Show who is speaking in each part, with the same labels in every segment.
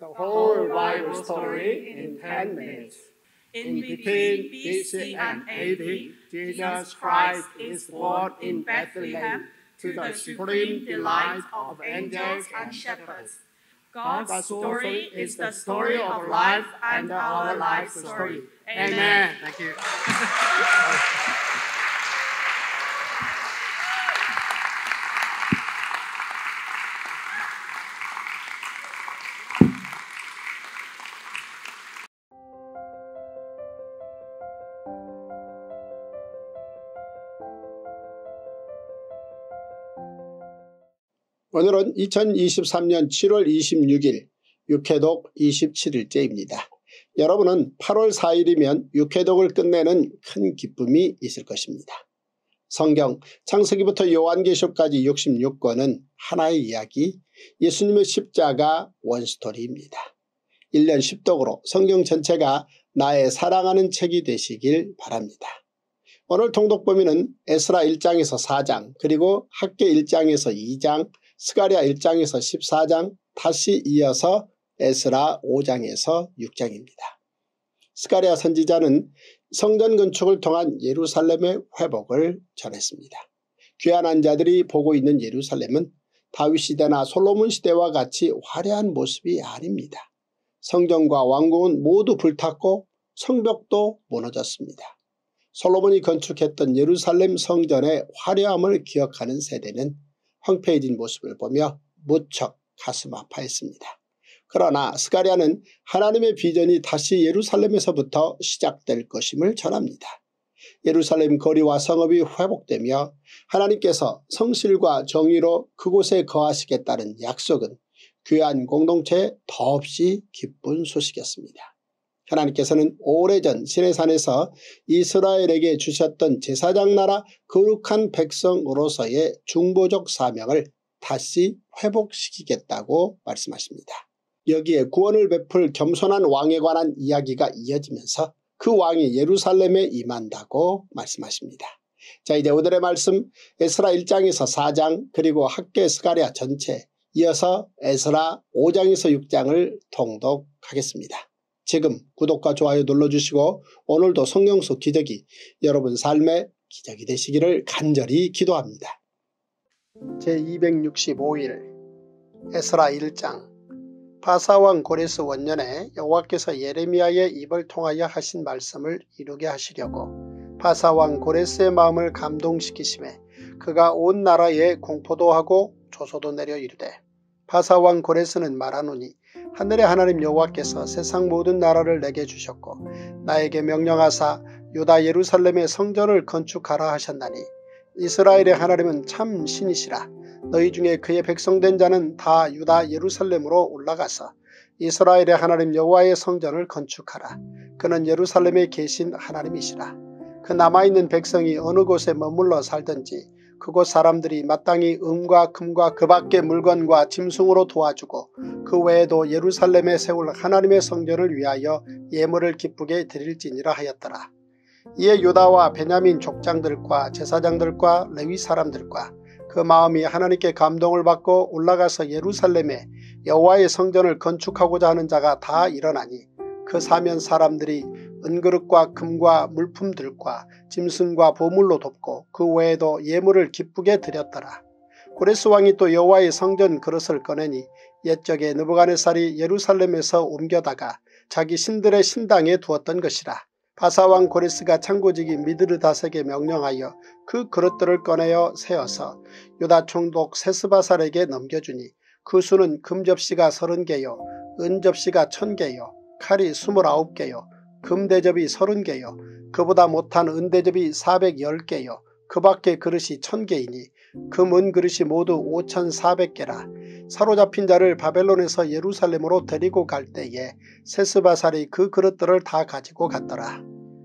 Speaker 1: the whole Bible story in 10 minutes. In between BC and AD, Jesus Christ is born in Bethlehem to the supreme delight of angels and shepherds. God's story is the story of life and our life story. Amen.
Speaker 2: Thank you.
Speaker 3: 오늘은 2023년 7월 26일 육회독 27일째입니다. 여러분은 8월 4일이면 육회독을 끝내는 큰 기쁨이 있을 것입니다. 성경 창세기부터 요한계시록까지 66권은 하나의 이야기, 예수님의 십자가 원스토리입니다. 1년 10독으로 성경 전체가 나의 사랑하는 책이 되시길 바랍니다. 오늘 통독 범위는 에스라 1장에서 4장, 그리고 학개 1장에서 2장, 스가랴 1장에서 14장, 다시 이어서 에스라 5장에서 6장입니다. 스가랴 선지자는 성전 건축을 통한 예루살렘의 회복을 전했습니다. 귀환한 자들이 보고 있는 예루살렘은 다윗 시대나 솔로몬 시대와 같이 화려한 모습이 아닙니다. 성전과 왕궁은 모두 불탔고 성벽도 무너졌습니다. 솔로몬이 건축했던 예루살렘 성전의 화려함을 기억하는 세대는 황폐해진 모습을 보며 무척 가슴 아파했습니다. 그러나 스가랴는 하나님의 비전이 다시 예루살렘에서부터 시작될 것임을 전합니다. 예루살렘 거리와 성읍이 회복되며 하나님께서 성실과 정의로 그곳에 거하시겠다는 약속은 귀한 공동체에 더없이 기쁜 소식이었습니다. 하나님께서는 오래전 시내산에서 이스라엘에게 주셨던 제사장 나라 거룩한 백성으로서의 중보적 사명을 다시 회복시키겠다고 말씀하십니다. 여기에 구원을 베풀 겸손한 왕에 관한 이야기가 이어지면서 그 왕이 예루살렘에 임한다고 말씀하십니다. 자, 이제 오늘의 말씀 에스라 1장에서 4장, 그리고 학개 스가랴 전체, 이어서 에스라 5장에서 6장을 통독하겠습니다. 지금 구독과 좋아요 눌러주시고 오늘도 성경 속 기적이 여러분 삶의 기적이 되시기를 간절히 기도합니다. 제265일 에스라 1장. 바사왕 고레스 원년에 여호와께서 예레미야의 입을 통하여 하신 말씀을 이루게 하시려고 바사왕 고레스의 마음을 감동시키심에 그가 온 나라에 공포도 하고 조소도 내려 이르되, 바사왕 고레스는 말하노니 하늘의 하나님 여호와께서 세상 모든 나라를 내게 주셨고 나에게 명령하사 유다 예루살렘의 성전을 건축하라 하셨나니 이스라엘의 하나님은 참 신이시라. 너희 중에 그의 백성된 자는 다 유다 예루살렘으로 올라가서 이스라엘의 하나님 여호와의 성전을 건축하라. 그는 예루살렘에 계신 하나님이시라. 그 남아있는 백성이 어느 곳에 머물러 살든지 그곳 사람들이 마땅히 은과 금과 그 밖의 물건과 짐승으로 도와주고 그 외에도 예루살렘에 세울 하나님의 성전을 위하여 예물을 기쁘게 드릴지니라 하였더라. 이에 유다와 베냐민 족장들과 제사장들과 레위 사람들과 그 마음이 하나님께 감동을 받고 올라가서 예루살렘에 여호와의 성전을 건축하고자 하는 자가 다 일어나니 그 사면 사람들이 은그릇과 금과 물품들과 짐승과 보물로 돕고 그 외에도 예물을 기쁘게 드렸더라. 고레스 왕이 또 여호와의 성전 그릇을 꺼내니 옛적에 느부갓네살이 예루살렘에서 옮겨다가 자기 신들의 신당에 두었던 것이라. 바사왕 고레스가 창고지기 미드르닷에게 명령하여 그 그릇들을 꺼내어 세어서 유다 총독 세스바살에게 넘겨주니 그 수는 금접시가 30개요 은접시가 1000개요 칼이 29개요 금대접이 30개요 그보다 못한 은대접이 410개요 그 밖의 그릇이 1000개이니 금은 그릇이 모두 5400개라. 사로잡힌 자를 바벨론에서 예루살렘으로 데리고 갈 때에 세스바살이 그 그릇들을 다 가지고 갔더라.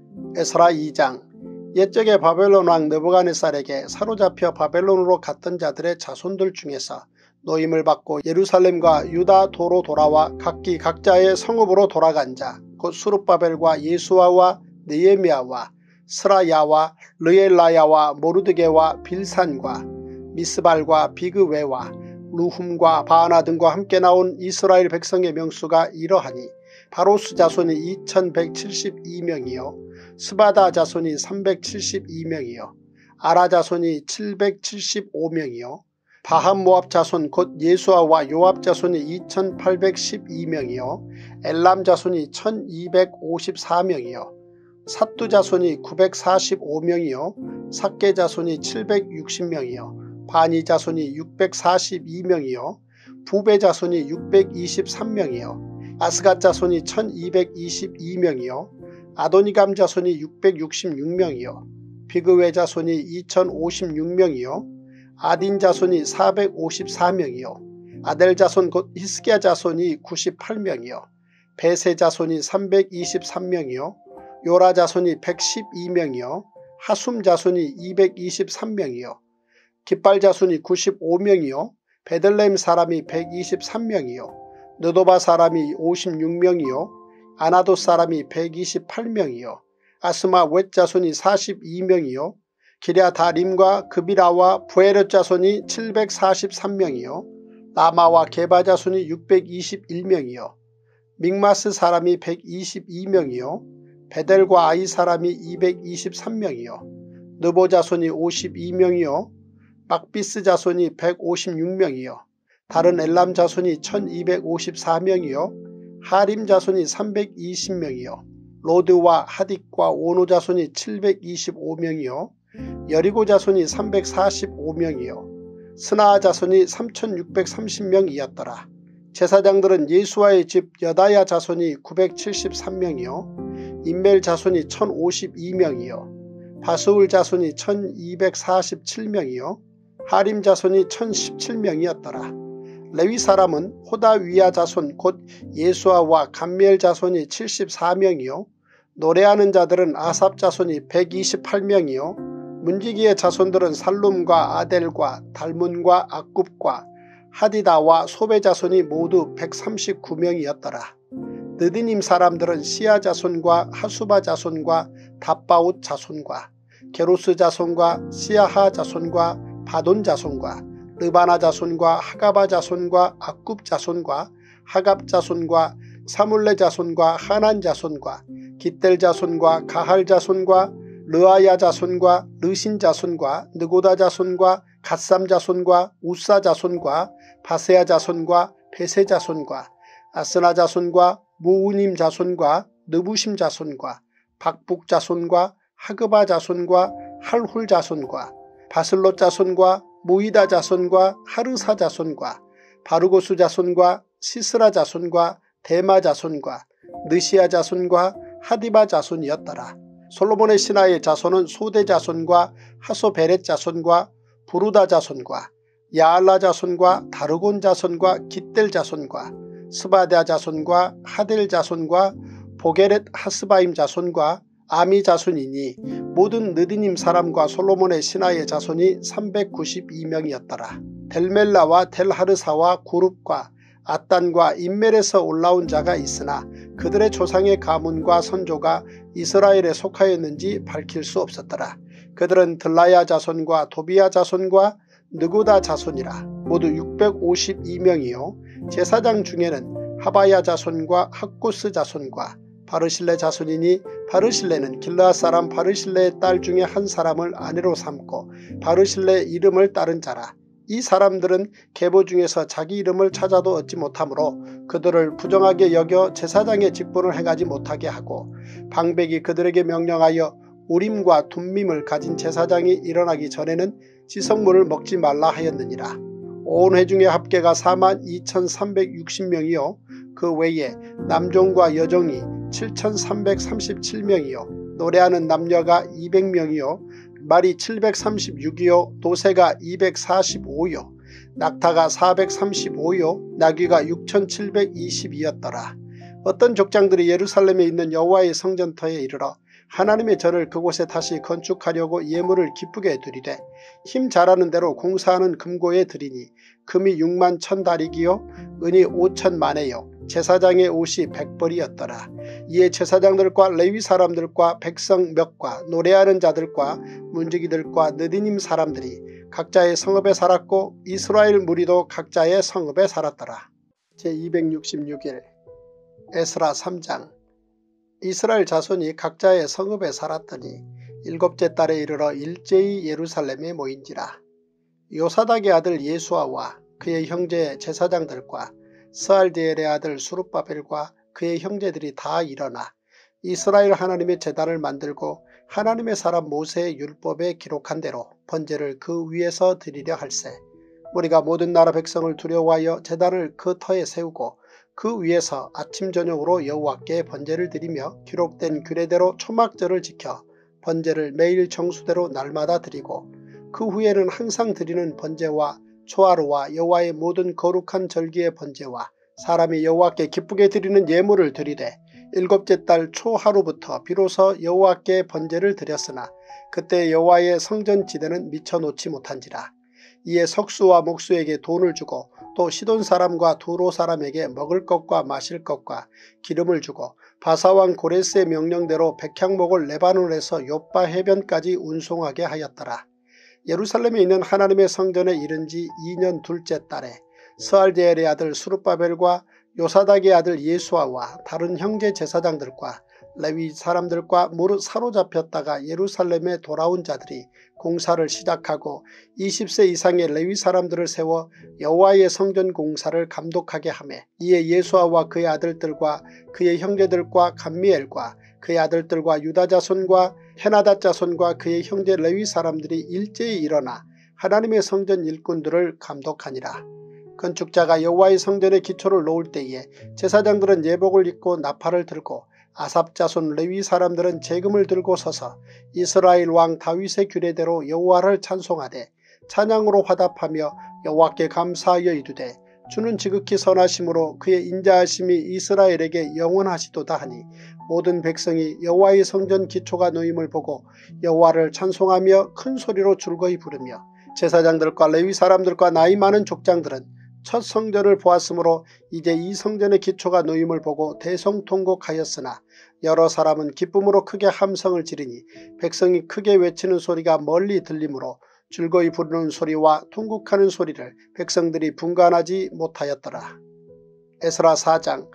Speaker 3: 에스라 2장. 옛적에 바벨론 왕 느부갓네살에게 사로잡혀 바벨론으로 갔던 자들의 자손들 중에서 노임을 받고 예루살렘과 유다 도로 돌아와 각기 각자의 성읍으로 돌아간 자 곧 수룹바벨과 예수아와 느헤미야와 스라야와 르엘라야와 모르드게와 빌산과 미스발과 비그웨와 루훔과 바하나 등과 함께 나온 이스라엘 백성의 명수가 이러하니 바로스 자손이 2172명이요 스바다 자손이 372명이요 아라 자손이 775명이요 바한 모압 자손 곧 예수아와 요압 자손이 2812명이요 엘람 자손이 1254명이요 삿두 자손이 945명이요 삭게 자손이 760명이요 바니 자손이 642명이요 부베 자손이 623명이요 아스갓 자손이 1222명이요 아도니감 자손이 666명이요 비그웨 자손이 2056명이요 아딘 자손이 454명이요 아델 자손 곧 히스기야 자손이 98명이요 베세 자손이 323명이요 요라 자손이 112명이요 하숨 자손이 223명이요 깃발 자손이 95명이요 베들레헴 사람이 123명이요 느도바 사람이 56명이요 아나도 사람이 128명이요 아스마 웻 자손이 42명이요 기랴다림과 그비라와 부에렛 자손이 743명이요 라마와 게바 자손이 621명이요 믹마스 사람이 122명이요 베델과 아이 사람이 223명이요 느보 자손이 52명이요 막비스 자손이 156명이요 다른 엘람 자손이 1254명이요 하림 자손이 320명이요 로드와 하딕과 오노 자손이 725명이요 여리고 자손이 345명이요 스나아 자손이 3630명이었더라. 제사장들은 예수아의 집 여다야 자손이 973명이요 임멜 자손이 1052명이요 바스울 자손이 1247명이요 하림 자손이 1017명이었더라. 레위 사람은 호다위야 자손 곧 예수아와 감미엘 자손이 74명이요 노래하는 자들은 아삽 자손이 128명이요 문지기의 자손들은 살룸과 아델과 달문과 악굽과 하디다와 소베 자손이 모두 139명이었더라. 느디님 사람들은 시아 자손과 하수바 자손과 답바웃 자손과 게로스 자손과 시아하 자손과 바돈 자손과 르바나 자손과 하가바 자손과 악굽 자손과 하갑 자손과 사물레 자손과 하난 자손과 깃델 자손과 가할 자손과 르아야 자손과 르신 자손과 느고다 자손과 갓삼 자손과 우사 자손과 바세야 자손과 베세 자손과 아스나 자손과 무우님 자손과 느부심 자손과 박북 자손과 하그바 자손과 할훌 자손과 바슬롯 자손과 모이다 자손과 하르사 자손과 바르고스 자손과 시스라 자손과 데마 자손과 느시아 자손과 하디바 자손이었더라. 솔로몬의 신하의 자손은 소대 자손과 하소베렛 자손과 부루다 자손과 야알라 자손과 다르곤 자손과 깃델 자손과 스바다 자손과 하델 자손과 보게렛 하스바임 자손과 아미 자손이니 모든 느디님 사람과 솔로몬의 신하의 자손이 392명이었더라. 델멜라와 델하르사와 구룹과 아단과 인멜에서 올라온 자가 있으나 그들의 조상의 가문과 선조가 이스라엘에 속하였는지 밝힐 수 없었더라. 그들은 들라야 자손과 도비야 자손과 느고다 자손이라 모두 652명이요 제사장 중에는 하바야 자손과 학고스 자손과 바르실레 자손이니 바르실레는 길르앗 사람 바르실레의 딸 중에 한 사람을 아내로 삼고 바르실레의 이름을 따른 자라. 이 사람들은 계보 중에서 자기 이름을 찾아도 얻지 못하므로 그들을 부정하게 여겨 제사장의 직분을 행하지 못하게 하고 방백이 그들에게 명령하여 우림과 둠밈을 가진 제사장이 일어나기 전에는 지성물을 먹지 말라 하였느니라. 온 회중의 합계가 42,360명이요 그 외에 남종과 여종이 7,337명이요 노래하는 남녀가 200명이요 말이 736이요 도새가 245요 낙타가 435요 나귀가 6,720이었더라. 어떤 족장들이 예루살렘에 있는 여호와의 성전터에 이르러 하나님의 전을 그곳에 다시 건축하려고 예물을 기쁘게 드리되 힘 잘하는 대로 공사하는 금고에 드리니 금이 6만 1,000다리기요 은이 5,000만에요 제사장의 옷이 100벌이었더라. 이에 제사장들과 레위 사람들과 백성 몇과 노래하는 자들과 문지기들과 느디님 사람들이 각자의 성읍에 살았고 이스라엘 무리도 각자의 성읍에 살았더라. 제266일 에스라 3장. 이스라엘 자손이 각자의 성읍에 살았더니 일곱째 달에 이르러 일제히 예루살렘에 모인지라. 요사닥의 아들 예수아와 그의 형제 제사장들과 스알디엘의 아들 수룹바벨과 그의 형제들이 다 일어나 이스라엘 하나님의 제단을 만들고 하나님의 사람 모세의 율법에 기록한 대로 번제를 그 위에서 드리려 할세. 우리가 모든 나라 백성을 두려워하여 제단을 그 터에 세우고 그 위에서 아침 저녁으로 여호와께 번제를 드리며 기록된 규례대로 초막절을 지켜 번제를 매일 정수대로 날마다 드리고 그 후에는 항상 드리는 번제와 초하루와 여호와의 모든 거룩한 절기의 번제와 사람이 여호와께 기쁘게 드리는 예물을 드리되 일곱째 달 초하루부터 비로소 여호와께 번제를 드렸으나 그때 여호와의 성전 지대는 미쳐놓지 못한지라. 이에 석수와 목수에게 돈을 주고 또 시돈 사람과 두로 사람에게 먹을 것과 마실 것과 기름을 주고 바사왕 고레스의 명령대로 백향목을 레바논에서 욥바 해변까지 운송하게 하였더라. 예루살렘에 있는 하나님의 성전에 이른 지 2년 둘째 달에 스알디엘의 아들 수룹바벨과 요사닥의 아들 예수아와 다른 형제 제사장들과 레위 사람들과 무릇 사로잡혔다가 예루살렘에 돌아온 자들이 공사를 시작하고 20세 이상의 레위 사람들을 세워 여호와의 성전 공사를 감독하게 하매 이에 예수아와 그의 아들들과 그의 형제들과 감미엘과 그의 아들들과 유다 자손과 헤나닷 자손과 그의 형제 레위 사람들이 일제히 일어나 하나님의 성전 일꾼들을 감독하니라. 건축자가 여호와의 성전의 기초를 놓을 때에 제사장들은 예복을 입고 나팔을 들고 아삽 자손 레위 사람들은 재금을 들고 서서 이스라엘 왕 다윗의 규례대로 여호와를 찬송하되 찬양으로 화답하며 여호와께 감사하여 이르되 주는 지극히 선하심으로 그의 인자하심이 이스라엘에게 영원하시도다 하니 모든 백성이 여호와의 성전 기초가 놓임을 보고 여호와를 찬송하며 큰 소리로 줄거이 부르며 제사장들과 레위 사람들과 나이 많은 족장들은 첫 성전을 보았으므로 이제 이 성전의 기초가 놓임을 보고 대성통곡하였으나 여러 사람은 기쁨으로 크게 함성을 지르니 백성이 크게 외치는 소리가 멀리 들리므로 즐거이 부르는 소리와 통곡하는 소리를 백성들이 분간하지 못하였더라. 에스라 4장.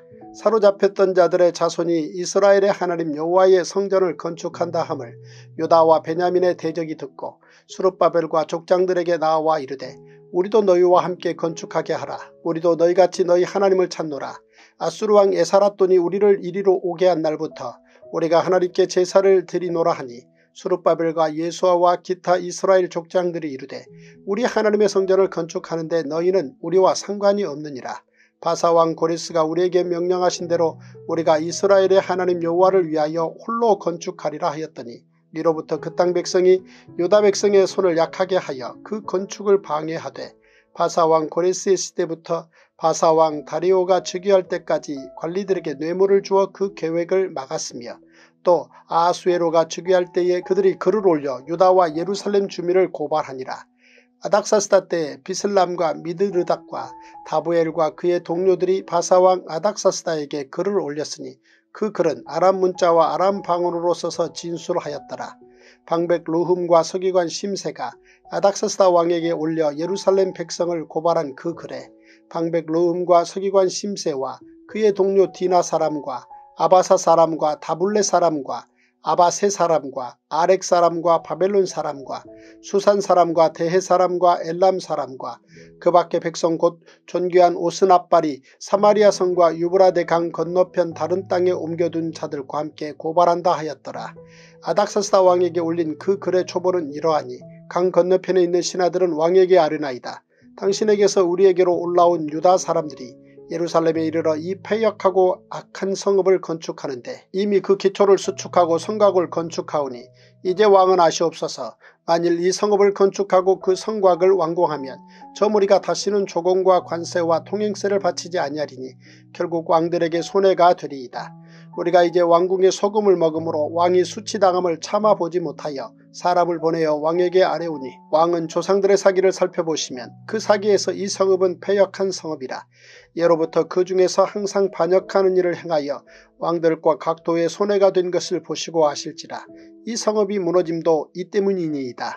Speaker 3: 사로잡혔던 자들의 자손이 이스라엘의 하나님 여호와의 성전을 건축한다 함을 유다와 베냐민의 대적이 듣고 수룹바벨과 족장들에게 나와 이르되 우리도 너희와 함께 건축하게 하라. 우리도 너희같이 너희 하나님을 찾노라. 아수르 왕 에사라돈이 우리를 이리로 오게 한 날부터 우리가 하나님께 제사를 드리노라 하니 수룹바벨과 예수아와 기타 이스라엘 족장들이 이르되 우리 하나님의 성전을 건축하는데 너희는 우리와 상관이 없느니라. 바사왕 고레스가 우리에게 명령하신 대로 우리가 이스라엘의 하나님 여호와를 위하여 홀로 건축하리라 하였더니 이로부터 그 땅 백성이 유다 백성의 손을 약하게 하여 그 건축을 방해하되 바사왕 고레스의 시대부터 바사왕 다리오가 즉위할 때까지 관리들에게 뇌물을 주어 그 계획을 막았으며 또 아하수에로가 즉위할 때에 그들이 글을 올려 유다와 예루살렘 주민을 고발하니라. 아닥사스다 때 비슬람과 미드르닥과 다부엘과 그의 동료들이 바사왕 아닥사스다에게 글을 올렸으니 그 글은 아람 문자와 아람 방언으로 써서 진술하였더라. 방백 루흠과 서기관 심세가 아닥사스다 왕에게 올려 예루살렘 백성을 고발한 그 글에 방백 루흠과 서기관 심세와 그의 동료 디나 사람과 아바사 사람과 다불레 사람과 아바세 사람과 아렉 사람과 바벨론 사람과 수산 사람과 대해 사람과 엘람 사람과 그 밖의 백성 곧 존귀한 오스납발이 사마리아 성과 유브라데 강 건너편 다른 땅에 옮겨둔 자들과 함께 고발한다 하였더라. 아닥사스다 왕에게 올린 그 글의 초본은 이러하니 강 건너편에 있는 신하들은 왕에게 아뢰나이다. 당신에게서 우리에게로 올라온 유다 사람들이 예루살렘에 이르러 이 패역하고 악한 성읍을 건축하는데 이미 그 기초를 수축하고 성곽을 건축하오니 이제 왕은 아시옵소서. 만일 이 성읍을 건축하고 그 성곽을 완공하면 저 무리가 다시는 조공과 관세와 통행세를 바치지 아니하리니 결국 왕들에게 손해가 되리이다. 우리가 이제 왕궁의 소금을 먹음으로 왕이 수치당함을 참아보지 못하여 사람을 보내어 왕에게 아뢰오니 왕은 조상들의 사기를 살펴보시면 그 사기에서 이 성읍은 패역한 성읍이라. 예로부터 그 중에서 항상 반역하는 일을 행하여 왕들과 각도의 손해가 된 것을 보시고 아실지라. 이 성읍이 무너짐도 이 때문이니이다.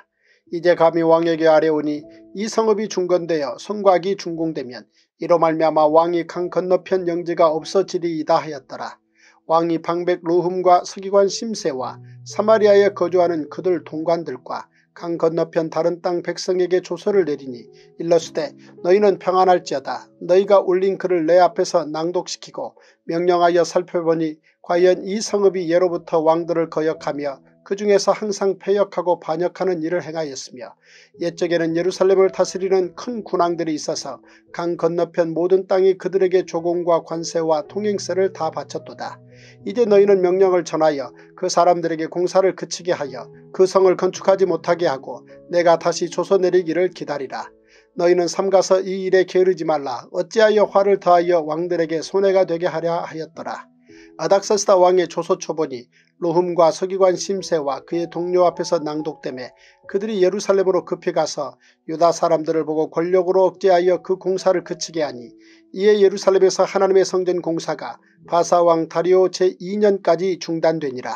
Speaker 3: 이제 감히 왕에게 아뢰오니 이 성읍이 중건되어 성곽이 준공되면 이로 말미암아 왕이 강 건너편 영지가 없어지리이다 하였더라. 왕이 방백 루흠과 서기관 심세와 사마리아에 거주하는 그들 동관들과 강 건너편 다른 땅 백성에게 조서를 내리니 일러스되 너희는 평안할지어다. 너희가 올린 글을 내 앞에서 낭독시키고 명령하여 살펴보니 과연 이 성읍이 예로부터 왕들을 거역하며 그 중에서 항상 패역하고 반역하는 일을 행하였으며 옛적에는 예루살렘을 다스리는 큰 군왕들이 있어서 강 건너편 모든 땅이 그들에게 조공과 관세와 통행세를 다 바쳤도다. 이제 너희는 명령을 전하여 그 사람들에게 공사를 그치게 하여 그 성을 건축하지 못하게 하고 내가 다시 조서 내리기를 기다리라. 너희는 삼가서 이 일에 게으르지 말라. 어찌하여 화를 더하여 왕들에게 손해가 되게 하랴 하였더라. 아닥사스다 왕의 조서 초본이 루흠과 서기관 심세와 그의 동료 앞에서 낭독되매 그들이 예루살렘으로 급히 가서 유다 사람들을 보고 권력으로 억제하여 그 공사를 그치게 하니 이에 예루살렘에서 하나님의 성전 공사가 바사왕 다리오 제2년까지 중단되니라.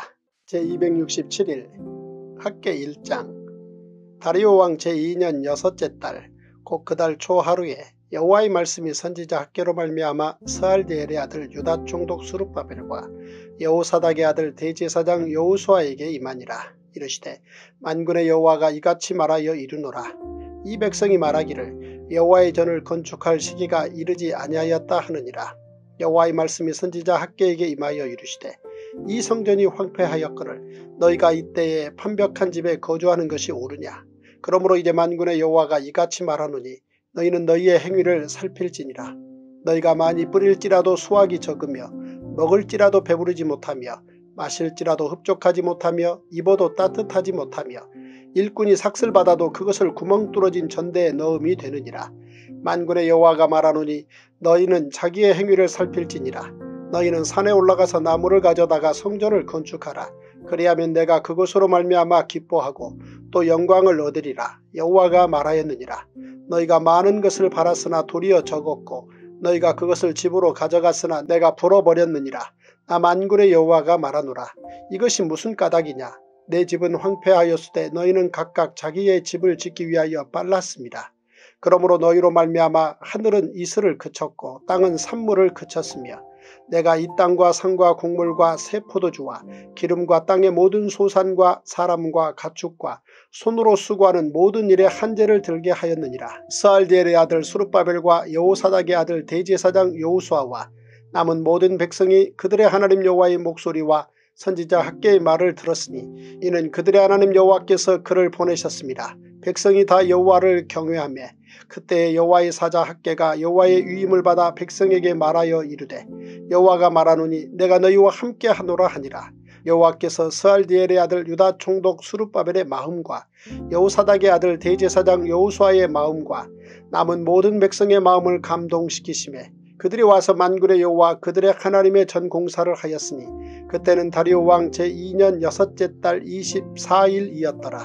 Speaker 3: 제267일 학계 1장. 다리오 왕 제2년 6째 달 곧 그 달 초하루에 여호와의 말씀이 선지자 학계로 말미암아 스알디엘의 아들 유다 총독 스룹바벨과 여호사닥의 아들 대제사장 여호수아에게 임하니라. 이르시되 만군의 여호와가 이같이 말하여 이르노라. 이 백성이 말하기를 여호와의 전을 건축할 시기가 이르지 아니하였다 하느니라. 여호와의 말씀이 선지자 학계에게 임하여 이르시되 이 성전이 황폐하였거늘 너희가 이때에 판벽한 집에 거주하는 것이 옳으냐. 그러므로 이제 만군의 여호와가 이같이 말하노니 너희는 너희의 행위를 살필지니라. 너희가 많이 뿌릴지라도 수확이 적으며 먹을지라도 배부르지 못하며 마실지라도 흡족하지 못하며 입어도 따뜻하지 못하며 일꾼이 삭슬 받아도 그것을 구멍 뚫어진 전대에 넣음이 되느니라. 만군의 여호와가 말하노니 너희는 자기의 행위를 살필지니라. 너희는 산에 올라가서 나무를 가져다가 성전을 건축하라. 그리하면 내가 그것으로 말미암아 기뻐하고 또 영광을 얻으리라. 여호와가 말하였느니라. 너희가 많은 것을 바랐으나 도리어 적었고 너희가 그것을 집으로 가져갔으나 내가 불어버렸느니라. 나 만군의 여호와가 말하노라. 이것이 무슨 까닭이냐. 내 집은 황폐하였으되 너희는 각각 자기의 집을 짓기 위하여 빨랐습니다. 그러므로 너희로 말미암아 하늘은 이슬을 그쳤고 땅은 산물을 그쳤으며 내가 이 땅과 산과 곡물과 새 포도주와 기름과 땅의 모든 소산과 사람과 가축과 손으로 수고하는 모든 일에 한재를 들게 하였느니라. 스알디엘의 아들 스룹바벨과 여호사닥의 아들 대제사장 여호수아와 남은 모든 백성이 그들의 하나님 여호와의 목소리와 선지자 학계의 말을 들었으니 이는 그들의 하나님 여호와께서 그를 보내셨습니다. 백성이 다 여호와를 경외하며 그때 여호와의 사자 학계가 여호와의 위임을 받아 백성에게 말하여 이르되 여호와가 말하노니 내가 너희와 함께 하노라 하니라. 여호와께서 스알디엘의 아들 유다 총독 스룹바벨의 마음과 여호사닥의 아들 대제사장 여호수아의 마음과 남은 모든 백성의 마음을 감동시키시매 그들이 와서 만군의 여호와 그들의 하나님의 전 공사를 하였으니 그때는 다리오 왕 제2년 6째 달 24일이었더라.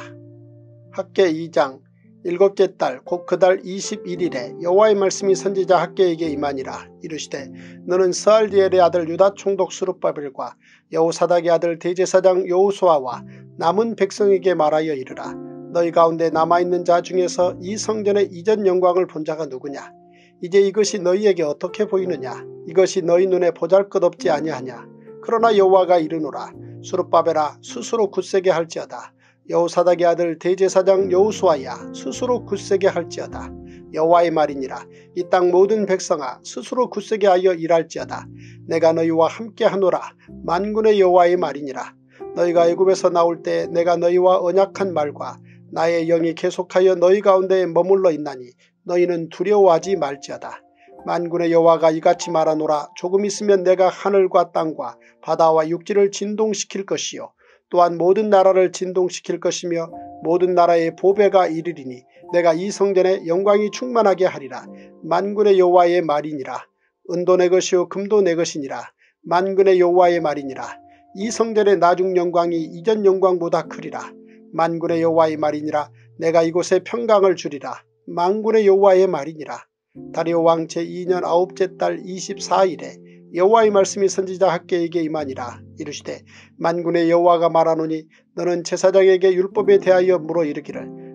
Speaker 3: 학계 2장. 7째 달 곧 그 달 21일에 여호와의 말씀이 선지자 학계에게 임하니라. 이르시되 너는 스알디엘의 아들 유다 총독 스룹바벨과 여호사닥의 아들 대제사장 여호수아와 남은 백성에게 말하여 이르라. 너희 가운데 남아있는 자 중에서 이 성전의 이전 영광을 본 자가 누구냐. 이제 이것이 너희에게 어떻게 보이느냐. 이것이 너희 눈에 보잘것없지 아니하냐. 그러나 여호와가 이르노라. 스룹바벨아 스스로 굳세게 할지어다. 여호사닥의 아들 대제사장 여호수아야 스스로 굳세게 할지어다. 여호와의 말이니라. 이 땅 모든 백성아 스스로 굳세게 하여 일할지어다. 내가 너희와 함께 하노라. 만군의 여호와의 말이니라. 너희가 애굽에서 나올 때 내가 너희와 언약한 말과 나의 영이 계속하여 너희 가운데에 머물러 있나니 너희는 두려워하지 말지어다. 만군의 여호와가 이같이 말하노라. 조금 있으면 내가 하늘과 땅과 바다와 육지를 진동시킬 것이요 또한 모든 나라를 진동시킬 것이며 모든 나라의 보배가 이르리니 내가 이 성전에 영광이 충만하게 하리라. 만군의 여호와의 말이니라. 은도 내 것이요 금도 내 것이니라. 만군의 여호와의 말이니라. 이 성전의 나중 영광이 이전 영광보다 크리라. 만군의 여호와의 말이니라. 내가 이곳에 평강을 주리라. 만군의 여호와의 말이니라. 다리오 왕 제2년 9째 달 24일에 여호와의 말씀이 선지자 학계에게 임하니라. 이르시되 만군의 여호와가 말하노니 너는 제사장에게 율법에 대하여 물어 이르기를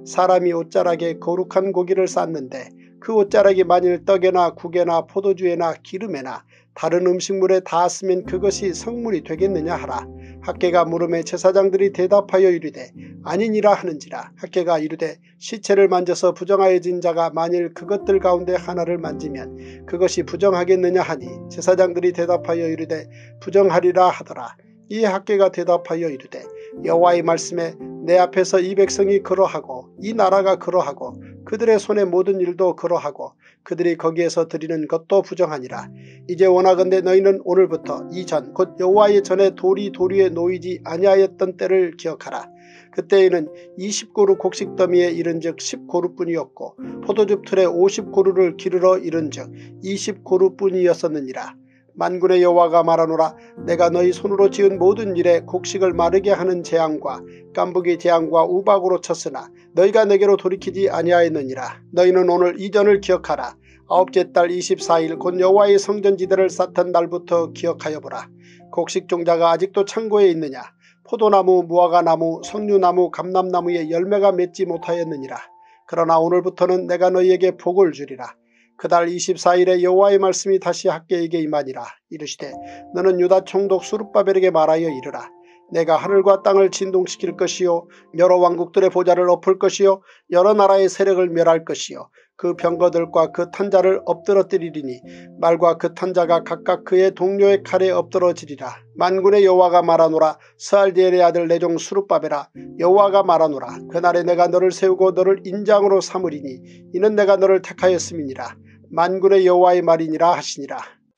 Speaker 3: 사람이 옷자락에 거룩한 고기를 쌌는데 그 옷자락이 만일 떡에나 국에나 포도주에나 기름에나 다른 음식물에 닿았으면 그것이 성물이 되겠느냐 하라. 학개가 물음에 제사장들이 대답하여 이르되 아니니라 하는지라. 학개가 이르되 시체를 만져서 부정하여진 자가 만일 그것들 가운데 하나를 만지면 그것이 부정하겠느냐 하니 제사장들이 대답하여 이르되 부정하리라 하더라. 이에 학개가 대답하여 이르되 여호와의 말씀에 내 앞에서 이 백성이 그러하고 이 나라가 그러하고 그들의 손의 모든 일도 그러하고 그들이 거기에서 드리는 것도 부정하니라. 이제 원하건대 너희는 오늘부터 이전 곧 여호와의 전에 돌이 돌 위에 놓이지 아니하였던 때를 기억하라. 그때에는 20고루 곡식 더미에 이른즉 10고루뿐이었고 포도즙 틀에 50고루를 기르러 이른즉 20고루뿐이었었느니라. 만군의 여호와가 말하노라. 내가 너희 손으로 지은 모든 일에 곡식을 마르게 하는 재앙과 깐부기 재앙과 우박으로 쳤으나 너희가 내게로 돌이키지 아니하였느니라. 너희는 오늘 이전을 기억하라. 아홉째 달 24일 곧 여호와의 성전지대를 쌓던 날부터 기억하여 보라. 곡식 종자가 아직도 창고에 있느냐. 포도나무, 무화과나무, 석류나무, 감람나무에 열매가 맺지 못하였느니라. 그러나 오늘부터는 내가 너희에게 복을 주리라. 그달 24일에 여호와의 말씀이 다시 학개에게 임하니라. 이르시되 너는 유다 총독 스룹바벨에게 말하여 이르라. 내가 하늘과 땅을 진동시킬 것이요 여러 왕국들의 보좌를 엎을 것이요 여러 나라의 세력을 멸할 것이요 그 병거들과 그 탄자를 엎드러뜨리리니 말과 그 탄자가 각각 그의 동료의 칼에 엎드러지리라. 만군의 여호와가 말하노라. 스알디엘의 아들 내 종 스룹바벨아 여호와가 말하노라. 그날에 내가 너를 세우고 너를 인장으로 삼으리니 이는 내가 너를 택하였음이니라. 만군의 여호와의 말이니라 하시니라.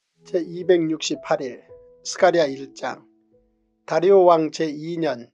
Speaker 3: 제268일 스가랴 1장. 다리오 왕 제2년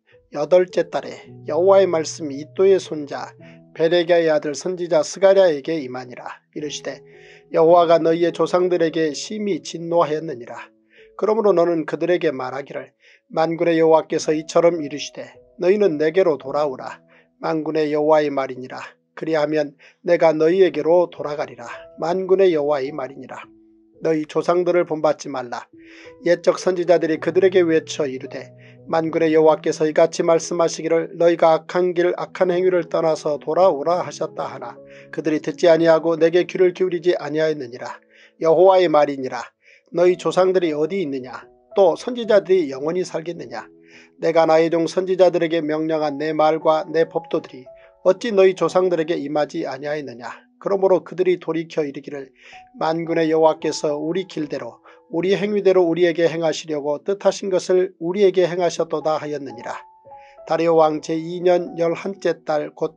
Speaker 3: 8째 달에 여호와의 말씀이 이또의 손자 베레기야의 아들 선지자 스가랴에게 임하니라. 이르시되 여호와가 너희의 조상들에게 심히 진노하였느니라. 그러므로 너는 그들에게 말하기를 만군의 여호와께서 이처럼 이르시되 너희는 내게로 돌아오라. 만군의 여호와의 말이니라. 그리하면 내가 너희에게로 돌아가리라. 만군의 여호와의 말이니라. 너희 조상들을 본받지 말라. 옛적 선지자들이 그들에게 외쳐 이르되 만군의 여호와께서 이같이 말씀하시기를 너희가 악한 길 악한 행위를 떠나서 돌아오라 하셨다 하나 그들이 듣지 아니하고 내게 귀를 기울이지 아니하였느니라. 여호와의 말이니라. 너희 조상들이 어디 있느냐. 또 선지자들이 영원히 살겠느냐. 내가 나의 종 선지자들에게 명령한 내 말과 내 법도들이 어찌 너희 조상들에게 임하지 아니하였느냐. 그러므로 그들이 돌이켜 이르기를 만군의 여호와께서 우리 길대로 우리 행위대로 우리에게 행하시려고 뜻하신 것을 우리에게 행하셨도다 하였느니라. 다리오 왕 제2년 11째 달 곧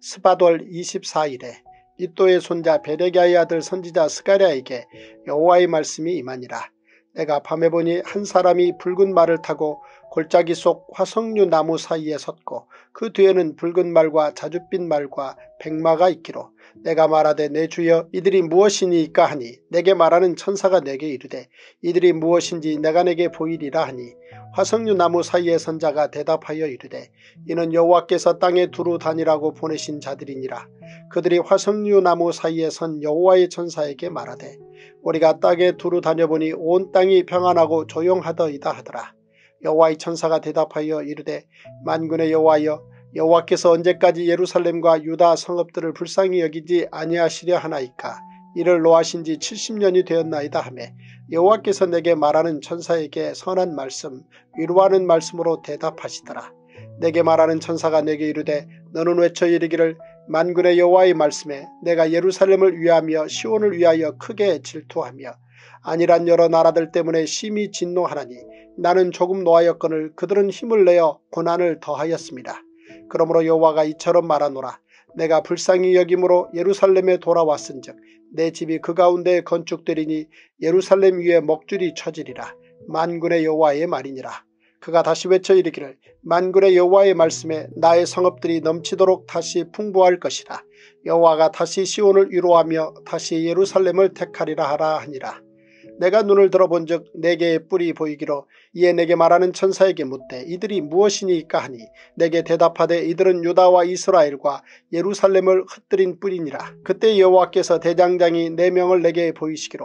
Speaker 3: 스바돌 24일에 이또의 손자 베레기야의 아들 선지자 스가랴에게 여호와의 말씀이 임하니라. 내가 밤에 보니 한 사람이 붉은 말을 타고 골짜기 속 화석류 나무 사이에 섰고 그 뒤에는 붉은 말과 자줏빛 말과 백마가 있기로 내가 말하되 내 주여 이들이 무엇이니까 하니 내게 말하는 천사가 내게 이르되 이들이 무엇인지 내가 내게 보이리라 하니 화석류 나무 사이에 선 자가 대답하여 이르되 이는 여호와께서 땅에 두루 다니라고 보내신 자들이니라. 그들이 화석류 나무 사이에 선 여호와의 천사에게 말하되 우리가 땅에 두루 다녀보니 온 땅이 평안하고 조용하더이다 하더라. 여호와의 천사가 대답하여 이르되 만군의 여호와여 여호와께서 언제까지 예루살렘과 유다 성읍들을 불쌍히 여기지 아니하시려 하나이까. 이를 노하신 지 70년이 되었나이다 하며 여호와께서 내게 말하는 천사에게 선한 말씀 위로하는 말씀으로 대답하시더라. 내게 말하는 천사가 내게 이르되 너는 외쳐 이르기를 만군의 여호와의 말씀에 내가 예루살렘을 위하며 시온을 위하여 크게 질투하며 아니란 여러 나라들 때문에 심히 진노하나니 나는 조금 노하였거늘 그들은 힘을 내어 고난을 더하였습니다. 그러므로 여호와가 이처럼 말하노라. 내가 불쌍히 여김으로 예루살렘에 돌아왔은즉 내 집이 그 가운데 건축되리니 예루살렘 위에 먹줄이 쳐지리라. 만군의 여호와의 말이니라. 그가 다시 외쳐 이르기를 만군의 여호와의 말씀에 나의 성읍들이 넘치도록 다시 풍부할 것이라. 여호와가 다시 시온을 위로하며 다시 예루살렘을 택하리라 하라 하니라. 내가 눈을 들어본즉 내게 뿔이 보이기로 이에 내게 말하는 천사에게 묻되 이들이 무엇이니까 하니 내게 대답하되 이들은 유다와 이스라엘과 예루살렘을 흩뜨린 뿔이니라. 그때 여호와께서 대장장이 4명을 내게 보이시기로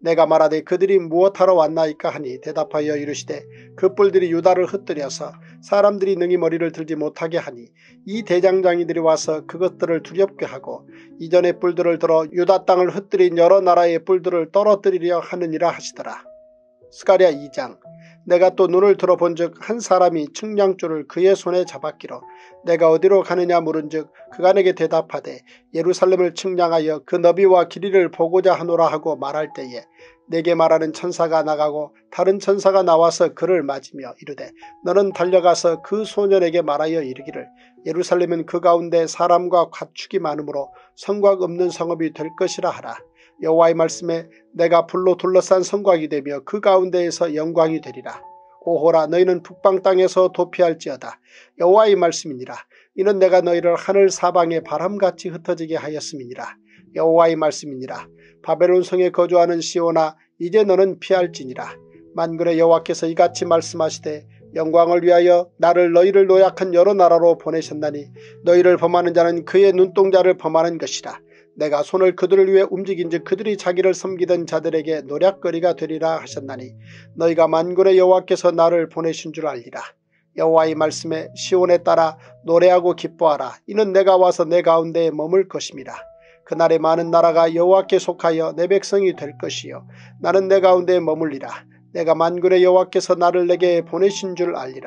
Speaker 3: 내가 말하되 그들이 무엇하러 왔나이까 하니 대답하여 이르시되 그 뿔들이 유다를 흩뜨려서 사람들이 능히 머리를 들지 못하게 하니 이 대장장이들이 와서 그것들을 두렵게 하고 이전의 뿔들을 들어 유다 땅을 흩뜨린 여러 나라의 뿔들을 떨어뜨리려 하느니라 하시더라. 스가랴 2장. 내가 또 눈을 들어본즉 한 사람이 측량줄을 그의 손에 잡았기로 내가 어디로 가느냐 물은즉 그가 내게 대답하되 예루살렘을 측량하여 그 너비와 길이를 보고자 하노라 하고 말할 때에 내게 말하는 천사가 나가고 다른 천사가 나와서 그를 맞으며 이르되 너는 달려가서 그 소년에게 말하여 이르기를 예루살렘은 그 가운데 사람과 가축이 많으므로 성곽 없는 성읍이 될 것이라 하라. 여호와의 말씀에 내가 불로 둘러싼 성곽이 되며 그 가운데에서 영광이 되리라. 오호라 너희는 북방 땅에서 도피할지어다. 여호와의 말씀이니라. 이는 내가 너희를 하늘 사방에 바람같이 흩어지게 하였음이니라. 여호와의 말씀이니라. 바벨론 성에 거주하는 시온아 이제 너는 피할지니라. 만군의 여호와께서 이같이 말씀하시되 영광을 위하여 나를 너희를 노약한 여러 나라로 보내셨나니 너희를 범하는 자는 그의 눈동자를 범하는 것이라. 내가 손을 그들을 위해 움직인즉 그들이 자기를 섬기던 자들에게 노략거리가 되리라 하셨나니 너희가 만군의 여호와께서 나를 보내신 줄 알리라. 여호와의 말씀에 시온에 따라 노래하고 기뻐하라. 이는 내가 와서 내 가운데에 머물 것임이라. 그날에 많은 나라가 여호와께 속하여 내 백성이 될 것이요 나는 내 가운데에 머물리라. 내가 만군의 여호와께서 나를 내게 보내신 줄 알리라.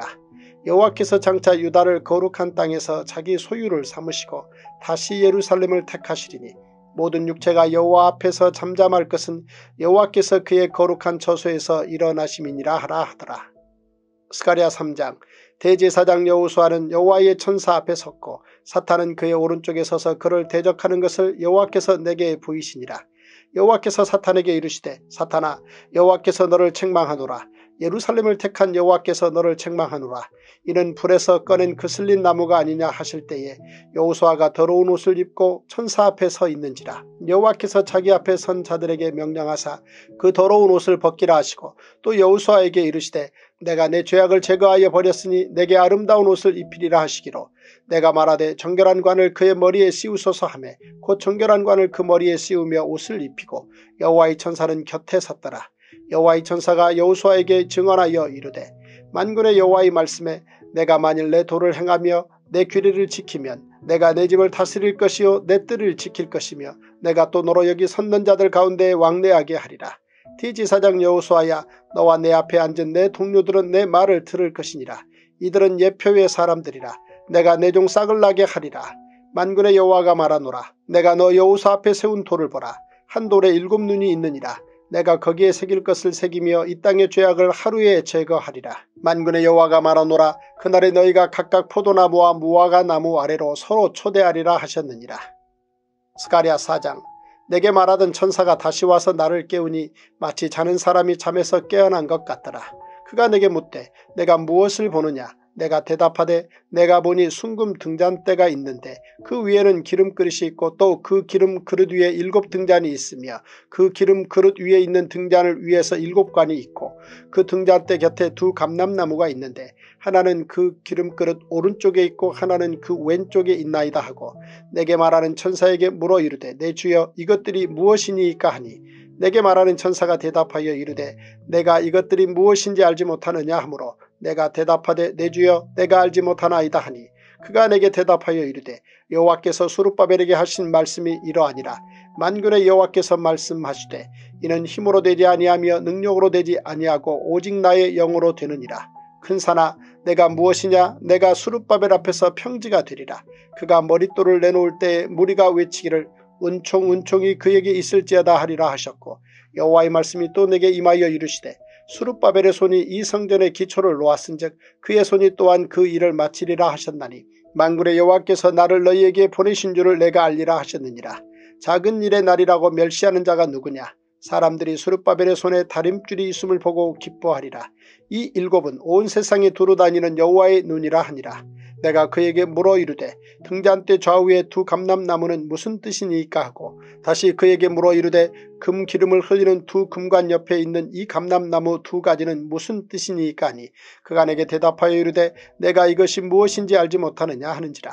Speaker 3: 여호와께서 장차 유다를 거룩한 땅에서 자기 소유를 삼으시고 다시 예루살렘을 택하시리니 모든 육체가 여호와 앞에서 잠잠할 것은 여호와께서 그의 거룩한 처소에서 일어나심이니라 하라 하더라. 스가랴 3장. 대제사장 여호수아는 여호와의 천사 앞에 섰고 사탄은 그의 오른쪽에 서서 그를 대적하는 것을 여호와께서 내게 보이시니라. 여호와께서 사탄에게 이르시되 사탄아 여호와께서 너를 책망하노라. 예루살렘을 택한 여호와께서 너를 책망하노라. 이는 불에서 꺼낸 그슬린 나무가 아니냐 하실 때에 여호수아가 더러운 옷을 입고 천사 앞에 서 있는지라. 여호와께서 자기 앞에 선 자들에게 명령하사 그 더러운 옷을 벗기라 하시고 또 여호수아에게 이르시되 내가 내 죄악을 제거하여 버렸으니 내게 아름다운 옷을 입히리라 하시기로 내가 말하되 정결한 관을 그의 머리에 씌우소서 하매 곧 정결한 관을 그 머리에 씌우며 옷을 입히고 여호와의 천사는 곁에 섰더라. 여호와의 천사가 여호수아에게 증언하여 이르되 만군의 여호와의 말씀에 내가 만일 내 도를 행하며 내 규례를 지키면 내가 내 집을 다스릴 것이요 내 뜰을 지킬 것이며 내가 또 너로 여기 섰는 자들 가운데 왕래하게 하리라. 대제사장 여호수아야 너와 내 앞에 앉은 내 동료들은 내 말을 들을 것이니라. 이들은 예표의 사람들이라. 내가 내 종 싹을 나게 하리라. 만군의 여호와가 말하노라. 내가 너 여호수아 앞에 세운 돌을 보라. 한 돌에 7눈이 있느니라. 내가 거기에 새길 것을 새기며 이 땅의 죄악을 하루에 제거하리라. 만군의 여호와가 말하노라. 그날에 너희가 각각 포도나무와 무화과 나무 아래로 서로 초대하리라 하셨느니라. 스가랴 4장. 내게 말하던 천사가 다시 와서 나를 깨우니 마치 자는 사람이 잠에서 깨어난 것 같더라. 그가 내게 묻되 내가 무엇을 보느냐. 내가 대답하되 내가 보니 순금 등잔대가 있는데 그 위에는 기름 그릇이 있고 또 그 기름 그릇 위에 7등잔이 있으며 그 기름 그릇 위에 있는 등잔을 위에서 7관이 있고 그 등잔대 곁에 2 감람나무가 있는데 하나는 그 기름 그릇 오른쪽에 있고 하나는 그 왼쪽에 있나이다 하고 내게 말하는 천사에게 물어 이르되 내 주여 이것들이 무엇이니이까 하니 내게 말하는 천사가 대답하여 이르되 내가 이것들이 무엇인지 알지 못하느냐 하므로 내가 대답하되 내 주여 내가 알지 못하나이다 하니 그가 내게 대답하여 이르되 여호와께서 스룹바벨에게 하신 말씀이 이러하니라. 만군의 여호와께서 말씀하시되 이는 힘으로 되지 아니하며 능력으로 되지 아니하고 오직 나의 영으로 되느니라. 큰 산아 내가 무엇이냐. 내가 스룹바벨 앞에서 평지가 되리라. 그가 머릿돌을 내놓을 때에 무리가 외치기를 은총 은총이 그에게 있을지어다 하리라 하셨고 여호와의 말씀이 또 내게 임하여 이르시되 스룹바벨의 손이 이 성전의 기초를 놓았은즉 그의 손이 또한 그 일을 마치리라 하셨나니 만군의 여호와께서 나를 너희에게 보내신 줄을 내가 알리라 하셨느니라. 작은 일의 날이라고 멸시하는 자가 누구냐. 사람들이 스룹바벨의 손에 다림줄이 있음을 보고 기뻐하리라. 이 7은 온 세상에 두루다니는 여호와의 눈이라 하니라. 내가 그에게 물어 이르되 등잔대 좌우에 2 감람나무는 무슨 뜻이니까 하고 다시 그에게 물어 이르되 금 기름을 흘리는 2 금관 옆에 있는 이 감람나무 2가지는 무슨 뜻이니까 하니 그가 내게 대답하여 이르되 내가 이것이 무엇인지 알지 못하느냐 하는지라.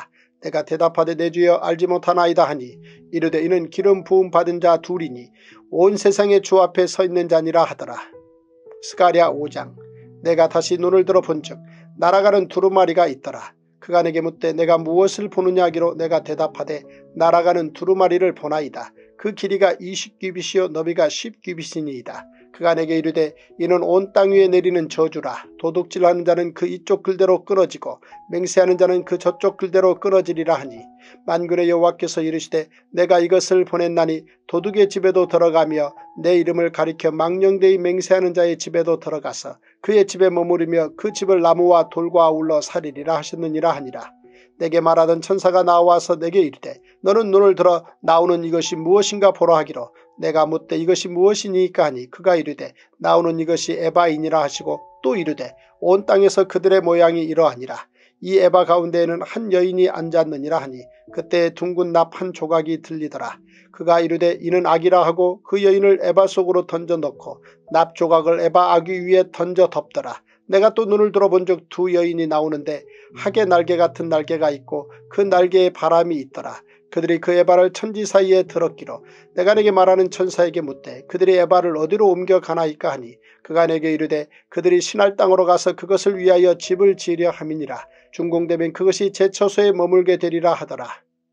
Speaker 3: 내가 대답하되 내 주여 알지 못하나이다 하니 이르되 이는 기름 부음 받은 자 둘이니 온 세상의 주 앞에 서 있는 자니라 하더라. 스가랴 5장. 내가 다시 눈을 들어 본즉 날아가는 두루마리가 있더라. 그가 내게 묻되 내가 무엇을 보느냐 하기로 내가 대답하되 날아가는 두루마리를 보나이다. 그 길이가 20규빗이요 너비가 10규빗이니이다. 그가 내게 이르되 이는 온 땅 위에 내리는 저주라. 도둑질하는 자는 그 이쪽 글대로 끊어지고 맹세하는 자는 그 저쪽 글대로 끊어지리라 하니 만군의 여호와께서 이르시되 내가 이것을 보냈나니 도둑의 집에도 들어가며 내 이름을 가리켜 망령되이 맹세하는 자의 집에도 들어가서 그의 집에 머무르며 그 집을 나무와 돌과 아울러 살리리라 하셨느니라 하니라. 내게 말하던 천사가 나와서 내게 이르되 너는 눈을 들어 나오는 이것이 무엇인가 보라 하기로 내가 묻되 이것이 무엇이니까 하니 그가 이르되 나오는 이것이 에바이니라 하시고 또 이르되 온 땅에서 그들의 모양이 이러하니라. 이 에바 가운데에는 한 여인이 앉았느니라 하니 그때 둥근 납 한 조각이 들리더라. 그가 이르되 이는 악이라 하고 그 여인을 에바 속으로 던져 넣고 납 조각을 에바 아귀 위에 던져 덮더라. 내가 또 눈을 들어본 적 두 여인이 나오는데 하계 날개 같은 날개가 있고 그 날개에 바람이 있더라. 그들이 그 에바를 천지 사이에 들었기로 내가 내게 말하는 천사에게 묻되 그들이 에바를 어디로 옮겨가나이까 하니 그가 내게 이르되 그들이 신할 땅으로 가서 그것을 위하여 집을 지으려 함이니라. 준공되면 그것이 제 처소에 머물게 되리라 하더라.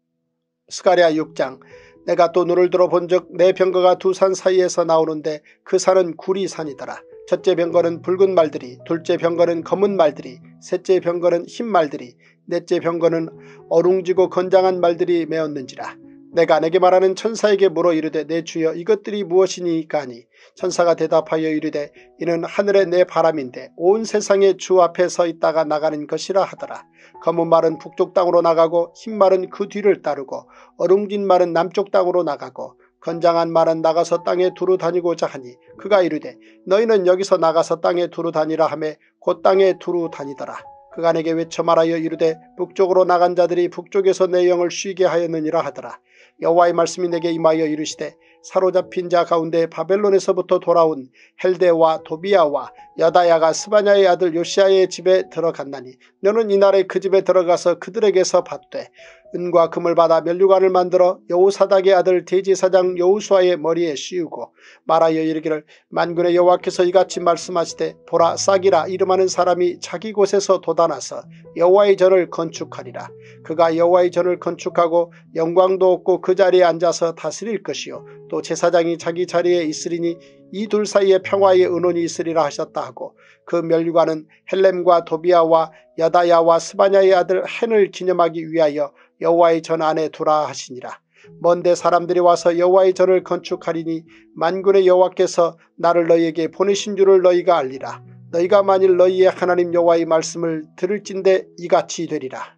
Speaker 3: 스가랴 6장. 내가 또 눈을 들어본 적 내 병거가 두 산 사이에서 나오는데 그 산은 구리 산이더라. 첫째 병거는 붉은 말들이, 둘째 병거는 검은 말들이, 셋째 병거는 흰 말들이, 넷째 병거는 어룽지고 건장한 말들이 메었는지라. 내가 내게 말하는 천사에게 물어 이르되 내 주여 이것들이 무엇이니까 하니 천사가 대답하여 이르되 이는 하늘의 내 바람인데 온 세상의 주 앞에 서 있다가 나가는 것이라 하더라. 검은 말은 북쪽 땅으로 나가고 흰 말은 그 뒤를 따르고 어룽진 말은 남쪽 땅으로 나가고 건장한 말은 나가서 땅에 두루 다니고자 하니 그가 이르되 너희는 여기서 나가서 땅에 두루 다니라 하매 곧 땅에 두루 다니더라. 그가 내게 외쳐 말하여 이르되 북쪽으로 나간 자들이 북쪽에서 내 영을 쉬게 하였느니라 하더라. 여호와의 말씀이 내게 임하여 이르시되 사로잡힌 자 가운데 바벨론에서부터 돌아온 헬데와 도비아와 여다야가 스바냐의 아들 요시아의 집에 들어갔나니 너는 이날에 그 집에 들어가서 그들에게서 받되 은과 금을 받아 면류관을 만들어 여호사닥의 아들 대제사장 여호수아의 머리에 씌우고 말하여 이르기를 만군의 여호와께서 이같이 말씀하시되 보라 싹이라 이름하는 사람이 자기 곳에서 돋아나서 여호와의 전을 건축하리라. 그가 여호와의 전을 건축하고 영광도 없고 그 자리에 앉아서 다스릴 것이요 또 제사장이 자기 자리에 있으리니 이 둘 사이에 평화의 은원이 있으리라 하셨다 하고 그 면류관은 헬렘과 도비아와 여다야와 스바냐의 아들 헨을 기념하기 위하여 여호와의 전 안에 두라 하시니라. 먼데 사람들이 와서 여호와의 전을 건축하리니 만군의 여호와께서 나를 너희에게 보내신 줄을 너희가 알리라. 너희가 만일 너희의 하나님 여호와의 말씀을 들을진대 이같이 되리라.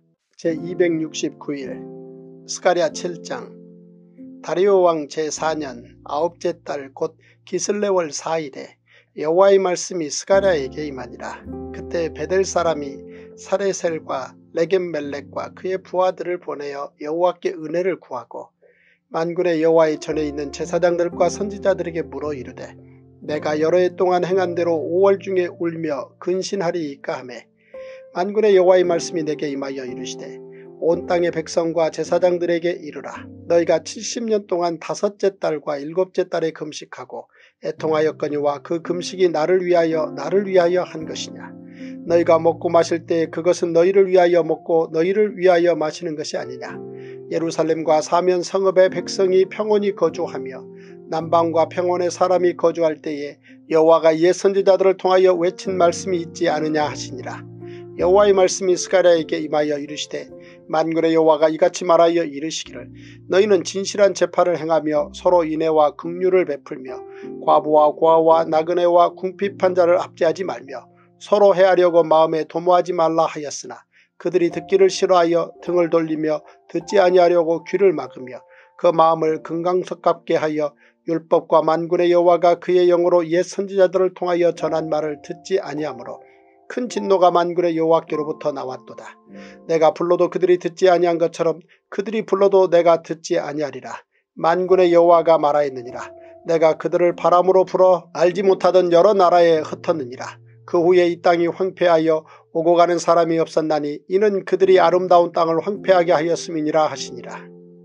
Speaker 3: 제269일 스가랴 7장. 다리오 왕 제4년 아홉째 달 곧 기슬레월 4일에 여호와의 말씀이 스가랴에게 임하니라. 그때 베델 사람이 사레셀과 레겜멜렉과 그의 부하들을 보내어 여호와께 은혜를 구하고 만군의 여호와의 전에 있는 제사장들과 선지자들에게 물어 이르되 내가 여러 해 동안 행한 대로 5월 중에 울며 근신하리이까 하매 만군의 여호와의 말씀이 내게 임하여 이르시되 온 땅의 백성과 제사장들에게 이르라. 너희가 70년 동안 5째 달과 7째 달에 금식하고 애통하였거니와 그 금식이 나를 위하여 한 것이냐. 너희가 먹고 마실 때 그것은 너희를 위하여 먹고 너희를 위하여 마시는 것이 아니냐. 예루살렘과 사면 성읍의 백성이 평온히 거주하며 남방과 평원의 사람이 거주할 때에 여호와가 옛 선지자들을 통하여 외친 말씀이 있지 않으냐 하시니라. 여호와의 말씀이 스가랴에게 임하여 이르시되 만군의 여호와가 이같이 말하여 이르시기를 너희는 진실한 재판을 행하며 서로 인애와 긍휼을 베풀며 과부와 고아와 나그네와 궁핍한 자를 압제하지 말며 서로 해하려고 마음에 도모하지 말라 하였으나 그들이 듣기를 싫어하여 등을 돌리며 듣지 아니하려고 귀를 막으며 그 마음을 금강석같게 하여 율법과 만군의 여호와가 그의 영으로 옛 선지자들을 통하여 전한 말을 듣지 아니하므로 큰 진노가 만군의 여호와께로부터 나왔도다. 내가 불러도 그들이 듣지 아니한 것처럼 그들이 불러도 내가 듣지 아니하리라. 만군의 여호와가 말하였느니라. 내가 그들을 바람으로 불어 알지 못하던 여러 나라에 흩었느니라. 그 후에 이 땅이 황폐하여 오고 가는 사람이 없었나니 이는 그들이 아름다운 땅을 황폐하게 하였음이니라 하시니라.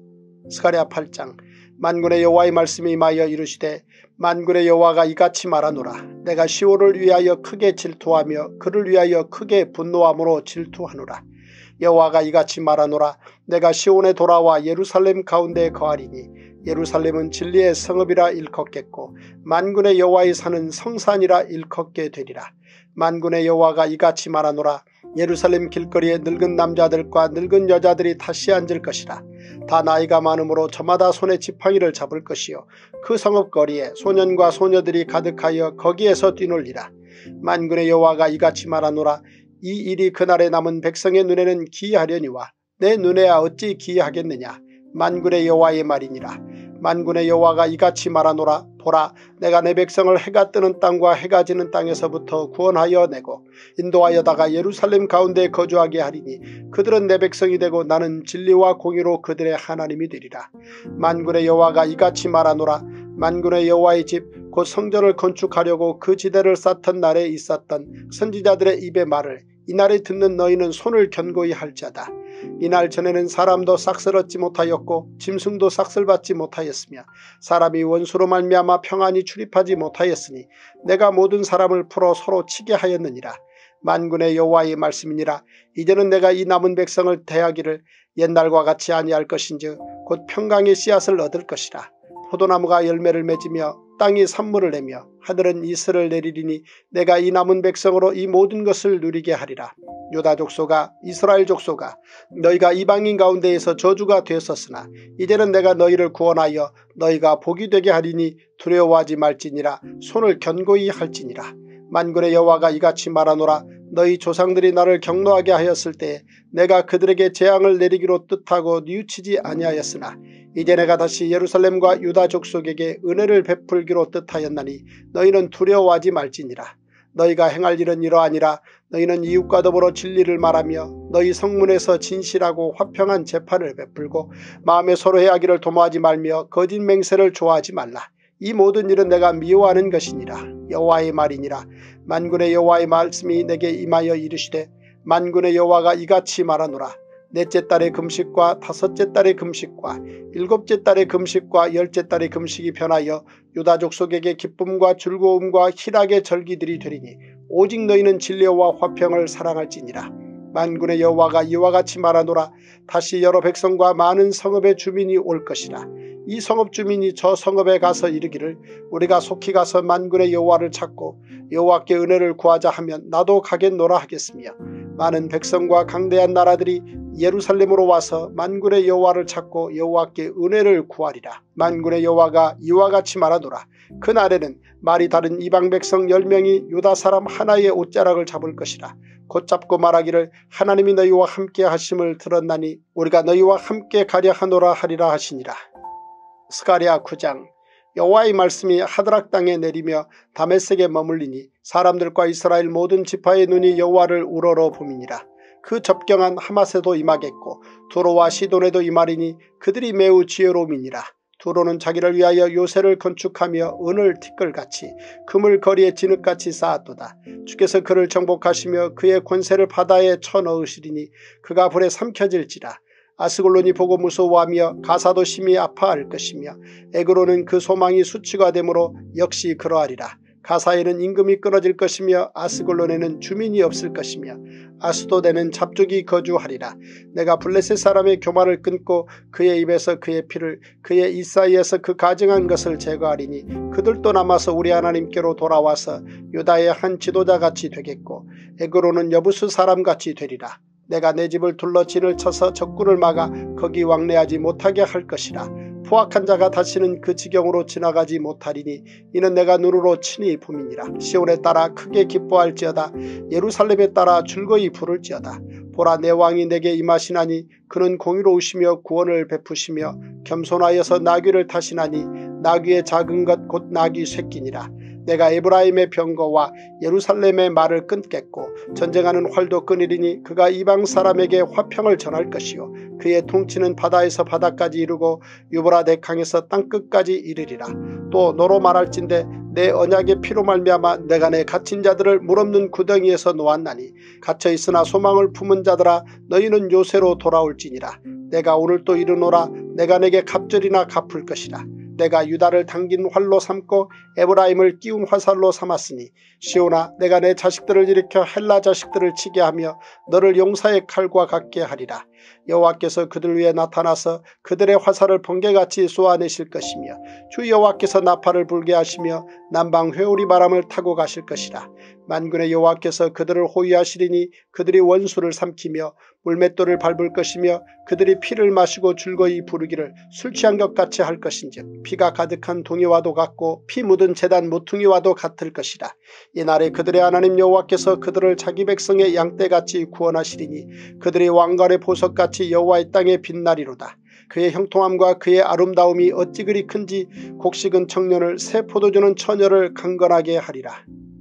Speaker 3: 스가랴 8장. 만군의 여호와의 말씀이 임하여 이르시되 만군의 여호와가 이같이 말하노라. 내가 시온을 위하여 크게 질투하며 그를 위하여 크게 분노함으로 질투하노라. 여호와가 이같이 말하노라. 내가 시온에 돌아와 예루살렘 가운데 거하리니 예루살렘은 진리의 성읍이라 일컫겠고 만군의 여호와의 산은 성산이라 일컫게 되리라. 만군의 여호와가 이같이 말하노라. 예루살렘 길거리에 늙은 남자들과 늙은 여자들이 다시 앉을 것이라. 다 나이가 많으므로 저마다 손에 지팡이를 잡을 것이요 그 성읍거리에 소년과 소녀들이 가득하여 거기에서 뛰놀리라. 만군의 여호와가 이같이 말하노라. 이 일이 그날에 남은 백성의 눈에는 기이하려니와 내 눈에야 어찌 기이하겠느냐. 만군의 여호와의 말이니라. 만군의 여호와가 이같이 말하노라. 보라, 내가 내 백성을 해가 뜨는 땅과 해가 지는 땅에서부터 구원하여 내고 인도하여다가 예루살렘 가운데 거주하게 하리니 그들은 내 백성이 되고 나는 진리와 공의로 그들의 하나님이 되리라. 만군의 여호와가 이같이 말하노라. 만군의 여호와의 집 곧 성전을 건축하려고 그 지대를 쌓던 날에 있었던 선지자들의 입의 말을 이날에 듣는 너희는 손을 견고히 할지어다. 이날 전에는 사람도 싹쓸 얻지 못하였고 짐승도 싹쓸 받지 못하였으며 사람이 원수로 말미암아 평안히 출입하지 못하였으니 내가 모든 사람을 풀어 서로 치게 하였느니라. 만군의 여호와의 말씀이니라. 이제는 내가 이 남은 백성을 대하기를 옛날과 같이 아니할 것인즉 곧 평강의 씨앗을 얻을 것이라. 포도나무가 열매를 맺으며 땅이 산물을 내며 하늘은 이슬을 내리리니 내가 이 남은 백성으로 이 모든 것을 누리게 하리라. 유다 족속아, 이스라엘 족속아, 너희가 이방인 가운데에서 저주가 되었었으나 이제는 내가 너희를 구원하여 너희가 복이 되게 하리니 두려워하지 말지니라. 손을 견고히 할지니라. 만군의 여호와가 이같이 말하노라. 너희 조상들이 나를 경노하게 하였을 때에 내가 그들에게 재앙을 내리기로 뜻하고 뉘우치지 아니하였으나 이제 내가 다시 예루살렘과 유다 족속에게 은혜를 베풀기로 뜻하였나니 너희는 두려워하지 말지니라. 너희가 행할 일은 이러하니라. 너희는 이웃과 더불어 진리를 말하며 너희 성문에서 진실하고 화평한 재판을 베풀고 마음에 서로 해하기를 도모하지 말며 거짓 맹세를 좋아하지 말라. 이 모든 일은 내가 미워하는 것이니라. 여호와의 말이니라. 만군의 여호와의 말씀이 내게 임하여 이르시되 만군의 여호와가 이같이 말하노라. 넷째 달의 금식과 다섯째 달의 금식과 일곱째 달의 금식과 열째 달의 금식이 변하여 유다 족속에게 기쁨과 즐거움과 희락의 절기들이 되리니 오직 너희는 진리와 화평을 사랑할지니라. 만군의 여호와가 이와 같이 말하노라. 다시 여러 백성과 많은 성읍의 주민이 올 것이라. 이 성읍 주민이 저 성읍에 가서 이르기를 우리가 속히 가서 만군의 여호와를 찾고 여호와께 은혜를 구하자 하면 나도 가겠노라 하겠으며 많은 백성과 강대한 나라들이 예루살렘으로 와서 만군의 여호와를 찾고 여호와께 은혜를 구하리라. 만군의 여호와가 이와 같이 말하노라. 그날에는 말이 다른 이방 백성 10명이 유다 사람 하나의 옷자락을 잡을 것이라. 곧 잡고 말하기를 하나님이 너희와 함께 하심을 들었나니 우리가 너희와 함께 가려 하노라 하리라 하시니라. 스가랴 9장. 여호와의 말씀이 하드락 땅에 내리며 다메섹에 머물리니 사람들과 이스라엘 모든 지파의 눈이 여호와를 우러러 봄이니라. 그 접경한 하맛에도 임하겠고 두로와 시돈에도 임하리니 그들이 매우 지혜로움이니라. 두로는 자기를 위하여 요새를 건축하며 은을 티끌같이 금을 거리에 진흙같이 쌓았도다. 주께서 그를 정복하시며 그의 권세를 바다에 쳐넣으시리니 그가 불에 삼켜질지라. 아스글론이 보고 무서워하며 가사도 심히 아파할 것이며 에그로는 그 소망이 수치가 되므로 역시 그러하리라. 가사에는 임금이 끊어질 것이며 아스글론에는 주민이 없을 것이며 아스도데는 잡족이 거주하리라. 내가 블레셋 사람의 교만을 끊고 그의 입에서 그의 피를 그의 입 사이에서 그 가증한 것을 제거하리니 그들도 남아서 우리 하나님께로 돌아와서 유다의 한 지도자같이 되겠고 에그로는 여부수 사람같이 되리라. 내가 내 집을 둘러 진을 쳐서 적군을 막아 거기 왕래하지 못하게 할 것이라. 포악한 자가 다시는 그 지경으로 지나가지 못하리니 이는 내가 눈으로 친히 봄이니라. 시온에 따라 크게 기뻐할지어다. 예루살렘에 따라 즐거이 부를지어다. 보라, 내 왕이 내게 임하시나니 그는 공의로우시며 구원을 베푸시며 겸손하여서 나귀를 타시나니 나귀의 작은 것 곧 나귀 새끼니라. 내가 에브라임의 병거와 예루살렘의 말을 끊겠고 전쟁하는 활도 끊으리니 그가 이방 사람에게 화평을 전할 것이요 그의 통치는 바다에서 바다까지 이르고 유브라데 강에서 땅끝까지 이르리라. 또 너로 말할진대 내 언약의 피로 말미암아 내가 내 갇힌 자들을 물없는 구덩이에서 놓았나니 갇혀 있으나 소망을 품은 자들아 너희는 요새로 돌아올지니라. 내가 오늘 또 이르노라. 내가 내게 갑절이나 갚을 것이라. 내가 유다를 당긴 활로 삼고 에브라임을 끼운 화살로 삼았으니 시온아 내가 내 자식들을 일으켜 헬라 자식들을 치게 하며 너를 용사의 칼과 같게 하리라. 여호와께서 그들 위에 나타나서 그들의 화살을 번개같이 쏘아내실 것이며 주 여호와께서 나팔을 불게 하시며 남방 회오리 바람을 타고 가실 것이라. 만군의 여호와께서 그들을 호위하시리니 그들이 원수를 삼키며 물맷돌을 밟을 것이며 그들이 피를 마시고 즐거이 부르기를 술 취한 것 같이 할 것인즉 피가 가득한 동이와도 같고 피 묻은 제단 모퉁이와도 같을 것이라. 이날에 그들의 하나님 여호와께서 그들을 자기 백성의 양떼같이 구원하시리니 그들이 왕관의 보석같이 여호와의 땅에 빛나리로다. 그의 형통함과 그의 아름다움이 어찌 그리 큰지 곡식은 청년을 새 포도주는 처녀를 강건하게 하리라.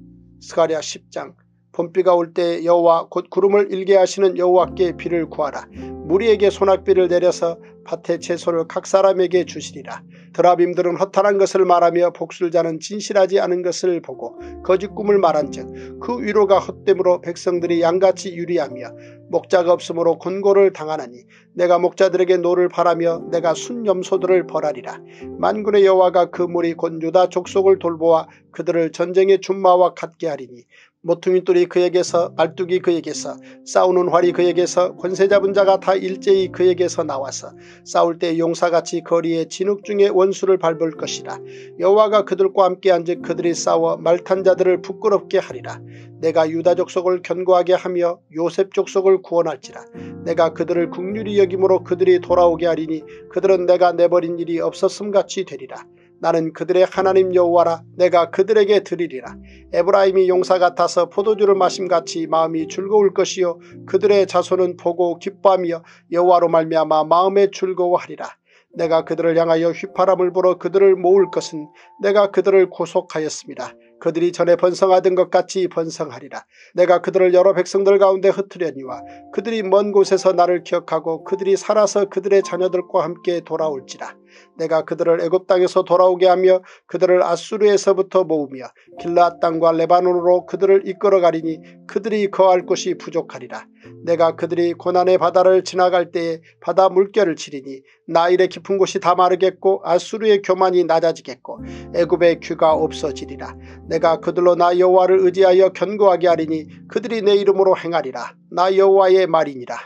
Speaker 3: 스가랴 10장. 봄비가 올 때 여호와 곧 구름을 일게 하시는 여호와께 비를 구하라. 무리에게 소낙비를 내려서 밭의 채소를 각 사람에게 주시리라. 드라빔들은 허탄한 것을 말하며 복술자는 진실하지 않은 것을 보고 거짓 꿈을 말한즉 그 위로가 헛됨으로 백성들이 양같이 유리하며 목자가 없으므로 곤고를 당하나니 내가 목자들에게 노를 바라며 내가 순염소들을 벌하리라. 만군의 여호와가 그 무리 곧 유다 족속을 돌보아 그들을 전쟁의 준마와 같게 하리니 모퉁이돌이 그에게서 말뚝이 그에게서 싸우는 활이 그에게서 권세 잡은 자가 다 일제히 그에게서 나와서 싸울 때 용사같이 거리에 진흙 중에 원수를 밟을 것이라. 여호와가 그들과 함께 앉아 그들이 싸워 말탄 자들을 부끄럽게 하리라. 내가 유다 족속을 견고하게 하며 요셉 족속을 구원할지라. 내가 그들을 긍휼히 여김으로 그들이 돌아오게 하리니 그들은 내가 내버린 일이 없었음같이 되리라. 나는 그들의 하나님 여호와라. 내가 그들에게 드리리라. 에브라임이 용사 같아서 포도주를 마심같이 마음이 즐거울 것이요 그들의 자손은 보고 기뻐하며 여호와로 말미암아 마음에 즐거워하리라. 내가 그들을 향하여 휘파람을 불어 그들을 모을 것은 내가 그들을 구속하였습니다. 그들이 전에 번성하던 것 같이 번성하리라. 내가 그들을 여러 백성들 가운데 흩으려니와 그들이 먼 곳에서 나를 기억하고 그들이 살아서 그들의 자녀들과 함께 돌아올지라. 내가 그들을 애굽 땅에서 돌아오게 하며 그들을 아수르에서부터 모으며 길르앗 땅과 레바논으로 그들을 이끌어가리니 그들이 거할 곳이 부족하리라. 내가 그들이 고난의 바다를 지나갈 때에 바다 물결을 치리니 나일의 깊은 곳이 다 마르겠고 아수르의 교만이 낮아지겠고 애굽의 귀가 없어지리라. 내가 그들로 나 여호와를 의지하여 견고하게 하리니 그들이 내 이름으로 행하리라. 나 여호와의 말이니라.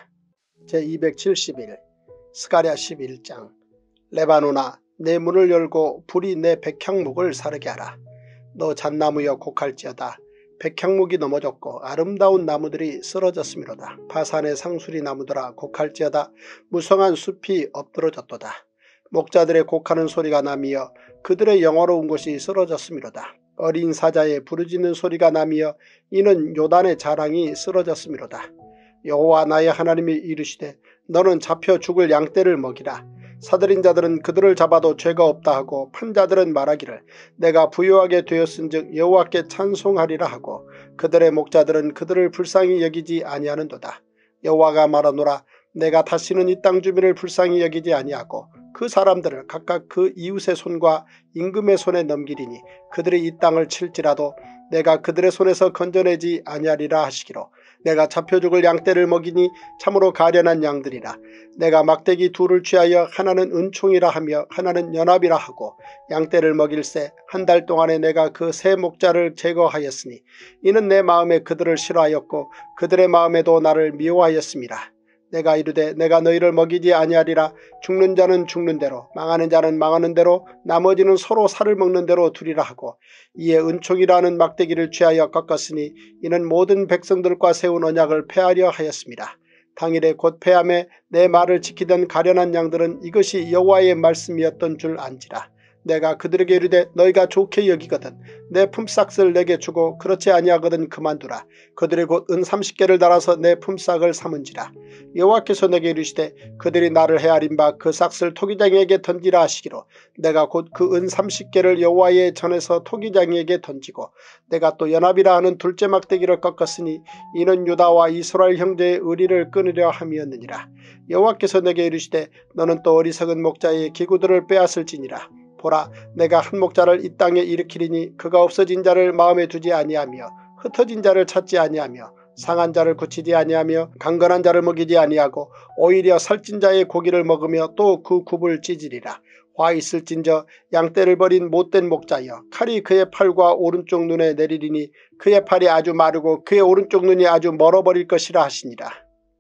Speaker 3: 제271 스가랴 11장. 레바논아 내 문을 열고 불이 내 백향목을 사르게 하라. 너 잣나무여 곡할지어다. 백향목이 넘어졌고 아름다운 나무들이 쓰러졌음이로다. 바산의 상수리 나무들아 곡할지어다. 무성한 숲이 엎드러졌도다. 목자들의 곡하는 소리가 나며 그들의 영화로운 곳이 쓰러졌음이로다. 어린 사자의 부르짖는 소리가 나며 이는 요단의 자랑이 쓰러졌음이로다. 여호와 나의 하나님이 이르시되 너는 잡혀 죽을 양떼를 먹이라. 사들인 자들은 그들을 잡아도 죄가 없다 하고 판자들은 말하기를 내가 부유하게 되었은즉 여호와께 찬송하리라 하고 그들의 목자들은 그들을 불쌍히 여기지 아니하는도다. 여호와가 말하노라. 내가 다시는 이 땅 주민을 불쌍히 여기지 아니하고 그 사람들을 각각 그 이웃의 손과 임금의 손에 넘기리니 그들이 이 땅을 칠지라도 내가 그들의 손에서 건져내지 아니하리라 하시기로 내가 잡혀 죽을 양떼를 먹이니 참으로 가련한 양들이라. 내가 막대기 둘을 취하여 하나는 은총이라 하며 하나는 연합이라 하고 양떼를 먹일새 한 달 동안에 내가 그 세 목자를 제거하였으니 이는 내 마음에 그들을 싫어하였고 그들의 마음에도 나를 미워하였습니다. 내가 이르되 내가 너희를 먹이지 아니하리라. 죽는 자는 죽는 대로 망하는 자는 망하는 대로 나머지는 서로 살을 먹는 대로 두리라 하고 이에 은총이라는 막대기를 취하여 꺾었으니 이는 모든 백성들과 세운 언약을 폐하려 하였습니다. 당일에 곧 폐함에 내 말을 지키던 가련한 양들은 이것이 여호와의 말씀이었던 줄 안지라. 내가 그들에게 이르되 너희가 좋게 여기거든 내 품삯을 내게 주고 그렇지 아니하거든 그만두라. 그들이 곧 은 30개를 달아서 내 품삯을 삼은지라. 여호와께서 내게 이르시되 그들이 나를 헤아린 바 그 삭을 토기장이에게 던지라 하시기로 내가 곧 그 은 30개를 여호와의 전에서 토기장이에게 던지고 내가 또 연합이라 하는 둘째 막대기를 꺾었으니 이는 유다와 이스라엘 형제의 의리를 끊으려 함이었느니라. 여호와께서 내게 이르시되 너는 또 어리석은 목자의 기구들을 빼앗을지니라. 보라 내가 한 목자를 이 땅에 일으키리니 그가 없어진 자를 마음에 두지 아니하며 흩어진 자를 찾지 아니하며 상한 자를 고치지 아니하며 강건한 자를 먹이지 아니하고 오히려 살찐 자의 고기를 먹으며 또 그 굽을 찢으리라. 화 있을진저 양떼를 버린 못된 목자여 칼이 그의 팔과 오른쪽 눈에 내리리니 그의 팔이 아주 마르고 그의 오른쪽 눈이 아주 멀어버릴 것이라 하시니라.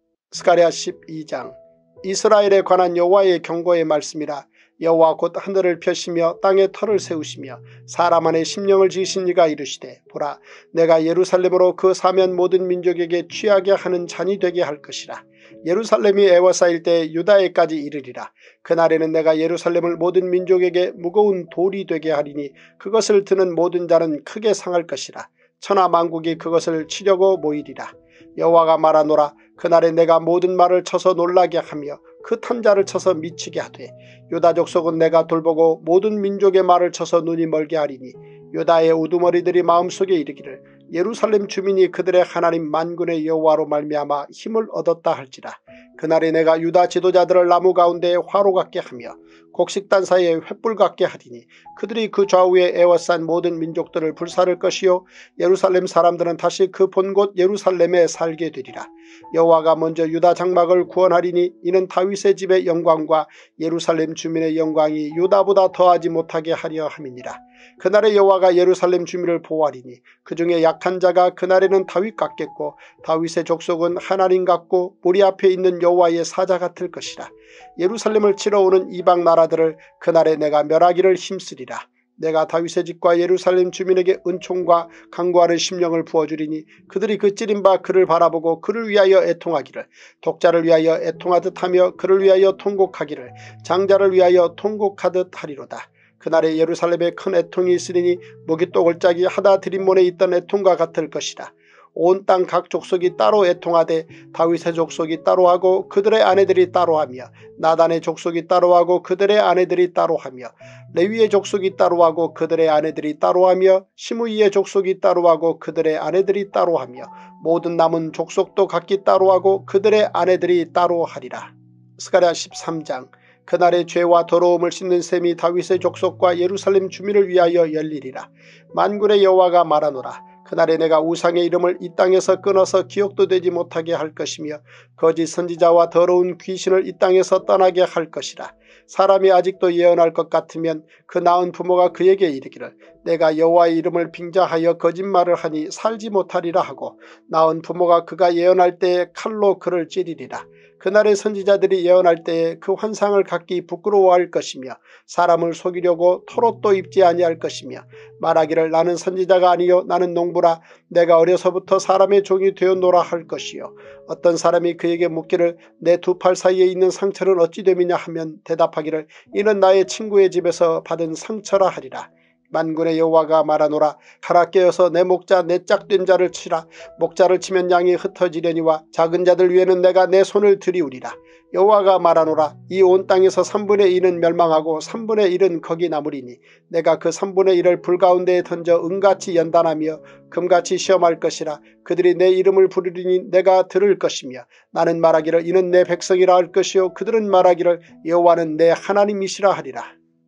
Speaker 3: 스가랴 12장. 이스라엘에 관한 여호와의 경고의 말씀이라. 여호와 곧 하늘을 펴시며 땅에 터를 세우시며 사람 안에 심령을 지으신 이가 이르시되 보라 내가 예루살렘으로 그 사면 모든 민족에게 취하게 하는 잔이 되게 할 것이라. 예루살렘이 애워싸일 때 유다에까지 이르리라. 그날에는 내가 예루살렘을 모든 민족에게 무거운 돌이 되게 하리니 그것을 드는 모든 자는 크게 상할 것이라. 천하 만국이 그것을 치려고 모이리라. 여호와가 말하노라. 그날에 내가 모든 말을 쳐서 놀라게 하며 그 탄자를 쳐서 미치게 하되 유다 족속은 내가 돌보고 모든 민족의 말을 쳐서 눈이 멀게 하리니 유다의 우두머리들이 마음속에 이르기를 예루살렘 주민이 그들의 하나님 만군의 여호와로 말미암아 힘을 얻었다 할지라. 그날에 내가 유다 지도자들을 나무 가운데에 화로 같게 하며 곡식단 사이에 횃불 같게 하리니 그들이 그 좌우에 에워싼 모든 민족들을 불사를 것이요 예루살렘 사람들은 다시 그 본곳 예루살렘에 살게 되리라. 여호와가 먼저 유다 장막을 구원하리니 이는 다윗의 집의 영광과 예루살렘 주민의 영광이 유다보다 더하지 못하게 하려 함이니라. 그날에 여호와가 예루살렘 주민을 보호하리니 그 중에 약한 자가 그날에는 다윗 같겠고 다윗의 족속은 하나님 같고 무리 앞에 있는 여호와의 사자 같을 것이라. 예루살렘을 치러 오는 이방 나라들을 그날에 내가 멸하기를 힘쓰리라. 내가 다윗의 집과 예루살렘 주민에게 은총과 강구하는 심령을 부어주리니 그들이 그 찌린 바 그를 바라보고 그를 위하여 애통하기를 독자를 위하여 애통하듯 하며 그를 위하여 통곡하기를 장자를 위하여 통곡하듯 하리로다. 그날에 예루살렘에 큰 애통이 있으리니 목이 또골짜기 하다 드림몬에 있던 애통과 같을 것이라. 온 땅 각 족속이 따로 애통하되 다윗의 족속이 따로하고 그들의 아내들이 따로하며 나단의 족속이 따로하고 그들의 아내들이 따로하며 레위의 족속이 따로하고 그들의 아내들이 따로하며 시므이의 족속이 따로하고 그들의 아내들이 따로하며 모든 남은 족속도 각기 따로하고 그들의 아내들이 따로하리라. 스가랴 13장. 그날의 죄와 더러움을 씻는 셈이 다윗의 족속과 예루살렘 주민을 위하여 열리리라. 만군의 여호와가 말하노라. 그날에 내가 우상의 이름을 이 땅에서 끊어서 기억도 되지 못하게 할 것이며 거짓 선지자와 더러운 귀신을 이 땅에서 떠나게 할 것이라. 사람이 아직도 예언할 것 같으면 그 낳은 부모가 그에게 이르기를 내가 여호와의 이름을 빙자하여 거짓말을 하니 살지 못하리라 하고 낳은 부모가 그가 예언할 때에 칼로 그를 찌르리라. 그날의 선지자들이 예언할 때에 그 환상을 갖기 부끄러워할 것이며 사람을 속이려고 토롯도 입지 아니할 것이며 말하기를 나는 선지자가 아니요 나는 농부라 내가 어려서부터 사람의 종이 되었노라 할 것이요 어떤 사람이 그에게 묻기를 내 두 팔 사이에 있는 상처는 어찌 됨이냐 하면 대답하기를 이는 나의 친구의 집에서 받은 상처라 하리라. 만군의 여호와가 말하노라. 칼아 깨어서 내 목자 내 짝된 자를 치라. 목자를 치면 양이 흩어지려니와 작은 자들 위에는 내가 내 손을 들이우리라. 여호와가 말하노라. 이 온 땅에서 3분의 1은 멸망하고 3분의 1은 거기 남으리니 내가 그 3분의 1을 불 가운데에 던져 은같이 연단하며 금같이 시험할 것이라. 그들이 내 이름을 부르리니 내가 들을 것이며 나는 말하기를 이는 내 백성이라 할 것이요 그들은 말하기를 여호와는 내 하나님이시라 하리라.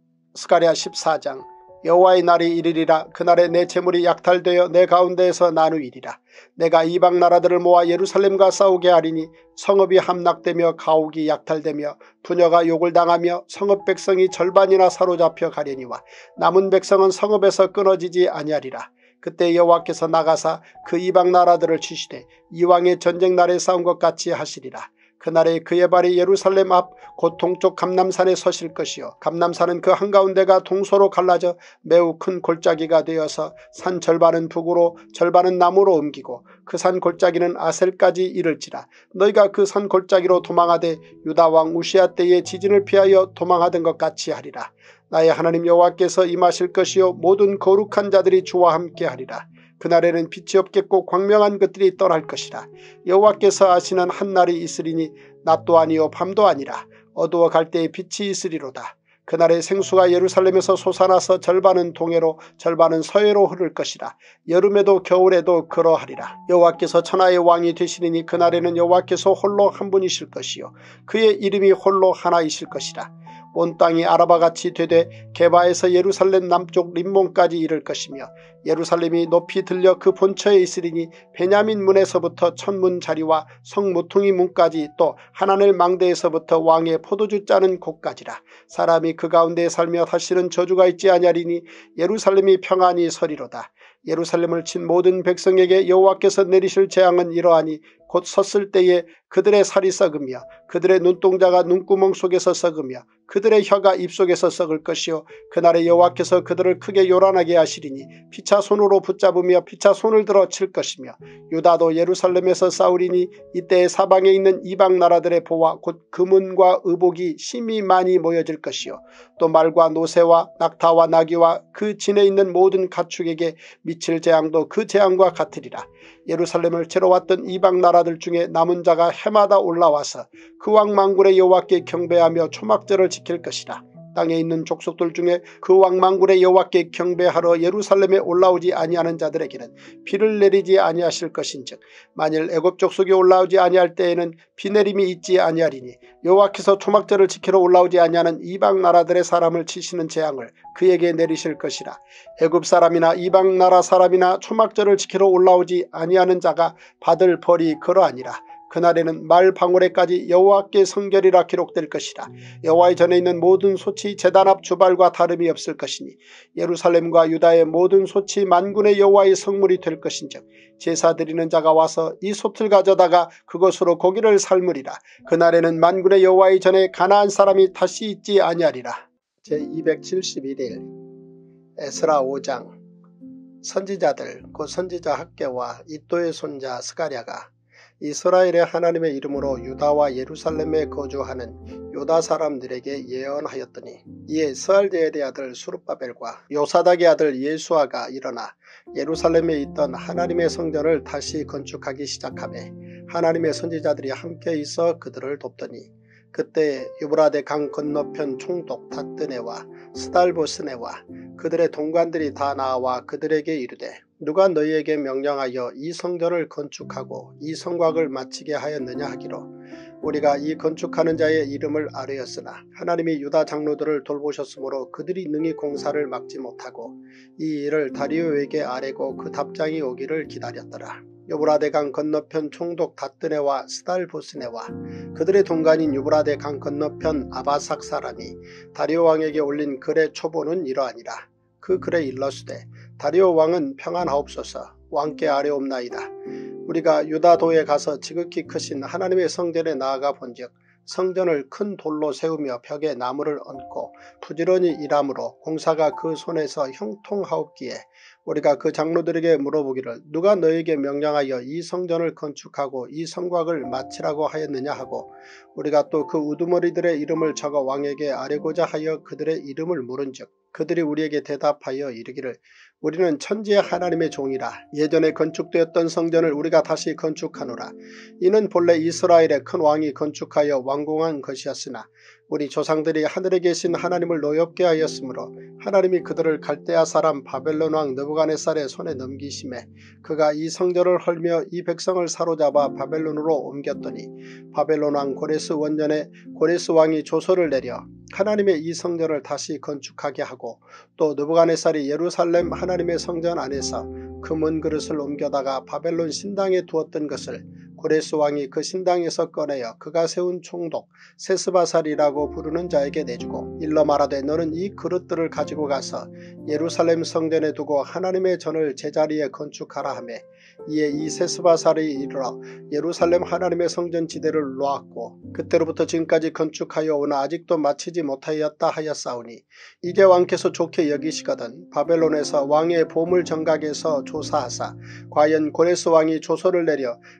Speaker 3: 스가랴 14장. 여호와의 날이 이르리라. 그날에 내 재물이 약탈되어 내 가운데에서 나누이리라. 내가 이방 나라들을 모아 예루살렘과 싸우게 하리니 성읍이 함락되며 가옥이 약탈되며 부녀가 욕을 당하며 성읍 백성이 절반이나 사로잡혀 가려니와 남은 백성은 성읍에서 끊어지지 아니하리라. 그때 여호와께서 나가사 그 이방 나라들을 치시되 이왕의 전쟁 날에 싸운 것 같이 하시리라. 그날에 그의 발이 예루살렘 앞 곧 동쪽 감람산에 서실 것이요 감람산은 그 한가운데가 동서로 갈라져 매우 큰 골짜기가 되어서 산 절반은 북으로 절반은 남으로 옮기고 그 산 골짜기는 아셀까지 이를지라. 너희가 그 산 골짜기로 도망하되 유다 왕 우시야 때의 지진을 피하여 도망하던 것 같이 하리라. 나의 하나님 여호와께서 임하실 것이요 모든 거룩한 자들이 주와 함께하리라. 그날에는 빛이 없겠고 광명한 것들이 떠날 것이라. 여호와께서 아시는 한 날이 있으리니 낮도 아니요 밤도 아니라 어두워 갈 때에 빛이 있으리로다. 그날에 생수가 예루살렘에서 솟아나서 절반은 동해로 절반은 서해로 흐를 것이라. 여름에도 겨울에도 그러하리라. 여호와께서 천하의 왕이 되시리니 그날에는 여호와께서 홀로 한 분이실 것이요 그의 이름이 홀로 하나이실 것이라. 온 땅이 아라바같이 되되 게바에서 예루살렘 남쪽 림몬까지 이를 것이며 예루살렘이 높이 들려 그 본처에 있으리니 베냐민 문에서부터 천문 자리와 성 모퉁이 문까지 또 하나넬 망대에서부터 왕의 포도주 짜는 곳까지라. 사람이 그 가운데 살며 다시는 저주가 있지 아니하리니 예루살렘이 평안히 서리로다. 예루살렘을 친 모든 백성에게 여호와께서 내리실 재앙은 이러하니 곧 섰을 때에 그들의 살이 썩으며 그들의 눈동자가 눈구멍 속에서 썩으며 그들의 혀가 입속에서 썩을 것이요 그날에 여호와께서 그들을 크게 요란하게 하시리니 피차 손으로 붙잡으며 피차 손을 들어 칠 것이며 유다도 예루살렘에서 싸우리니 이때에 사방에 있는 이방 나라들의 보와 곧 금은과 의복이 심히 많이 모여질 것이요 또 말과 노새와 낙타와 나귀와 그 진에 있는 모든 가축에게 미칠 재앙도 그 재앙과 같으리라. 예루살렘을 채러 왔던 이방 나라들 중에 남은 자가 해마다 올라와서 그 왕 만군의 여호와께 경배하며 초막절을 지킬 것이라. 땅에 있는 족속들 중에 그 왕 만군의 여호와께 경배하러 예루살렘에 올라오지 아니하는 자들에게는 비를 내리지 아니하실 것인즉 만일 애굽 족속이 올라오지 아니할 때에는 비 내림이 있지 아니하리니 여호와께서 초막절을 지키러 올라오지 아니하는 이방 나라들의 사람을 치시는 재앙을 그에게 내리실 것이라. 애굽 사람이나 이방 나라 사람이나 초막절을 지키러 올라오지 아니하는 자가 받을 벌이 그러하니라. 그날에는 말 방울에까지 여호와께 성결이라 기록될 것이라. 여호와의 전에 있는 모든 솥이 제단 앞 주발과 다름이 없을 것이니 예루살렘과 유다의 모든 솥이 만군의 여호와의 성물이 될 것인즉 제사 드리는 자가 와서 이 솥을 가져다가 그것으로 고기를 삶으리라. 그날에는 만군의 여호와의 전에 가나안 사람이 다시 있지 아니하리라. 제271일 에스라 5장. 선지자들 곧 선지자 학개와 이도의 손자 스가랴가 이스라엘의 하나님의 이름으로 유다와 예루살렘에 거주하는 유다 사람들에게 예언하였더니 이에 스알디엘의 아들 수룹바벨과 요사닥의 아들 예수아가 일어나 예루살렘에 있던 하나님의 성전을 다시 건축하기 시작하매 하나님의 선지자들이 함께 있어 그들을 돕더니 그때 유브라데 강 건너편 총독 닷드네와 스달보스네와 그들의 동관들이 다 나와 그들에게 이르되 누가 너희에게 명령하여 이 성전을 건축하고 이 성곽을 마치게 하였느냐 하기로 우리가 이 건축하는 자의 이름을 아뢰었으나 하나님이 유다 장로들을 돌보셨으므로 그들이 능히 공사를 막지 못하고 이 일을 다리오에게 아뢰고 그 답장이 오기를 기다렸더라. 유브라데 강 건너편 총독 닷드네와 스달보스네와 그들의 동관인 유브라데 강 건너편 아바삭 사람이 다리오 왕에게 올린 글의 초보는 이러하니라. 그 글에 일러스되 다리오 왕은 평안하옵소서. 왕께 아뢰옵나이다. 우리가 유다도에 가서 지극히 크신 하나님의 성전에 나아가 본즉 성전을 큰 돌로 세우며 벽에 나무를 얹고 부지런히 일함으로 공사가 그 손에서 형통하옵기에 우리가 그 장로들에게 물어보기를 누가 너에게 명령하여 이 성전을 건축하고 이 성곽을 마치라고 하였느냐 하고 우리가 또 그 우두머리들의 이름을 적어 왕에게 아뢰고자 하여 그들의 이름을 물은즉 그들이 우리에게 대답하여 이르기를 우리는 천지의 하나님의 종이라. 예전에 건축되었던 성전을 우리가 다시 건축하노라. 이는 본래 이스라엘의 큰 왕이 건축하여 완공한 것이었으나 우리 조상들이 하늘에 계신 하나님을 노엽게 하였으므로 하나님이 그들을 갈대아 사람 바벨론 왕 느부갓네살의 손에 넘기심에 그가 이 성전을 헐며 이 백성을 사로잡아 바벨론으로 옮겼더니 바벨론 왕 고레스 원년에 고레스 왕이 조서를 내려 하나님의 이 성전을 다시 건축하게 하고 또 느부갓네살이 예루살렘 하나님의 성전 안에서 금은 그릇을 옮겨다가 바벨론 신당에 두었던 것을 고레스 왕이 그 신당에서 꺼내어 그가 세운 총독 세스바살이라고 부르는 자에게 내주고 일러 말하되 너는 이 그릇들을 가지고 가서 예루살렘 성전에 두고 하나님의 전을 제자리에 건축하라 하며 이에 이 세스바살이 이르러 예루살렘 하나님의 성전 지대를 놓았고 그때로부터 지금까지 건축하여 오나 아직도 마치지 못하였다 하였사오니 이제 왕께서 좋게 여기시거든 바벨론에서 왕의 보물 정각에서 조사하사 과연 고레스 왕이 조서를 내려 하나님의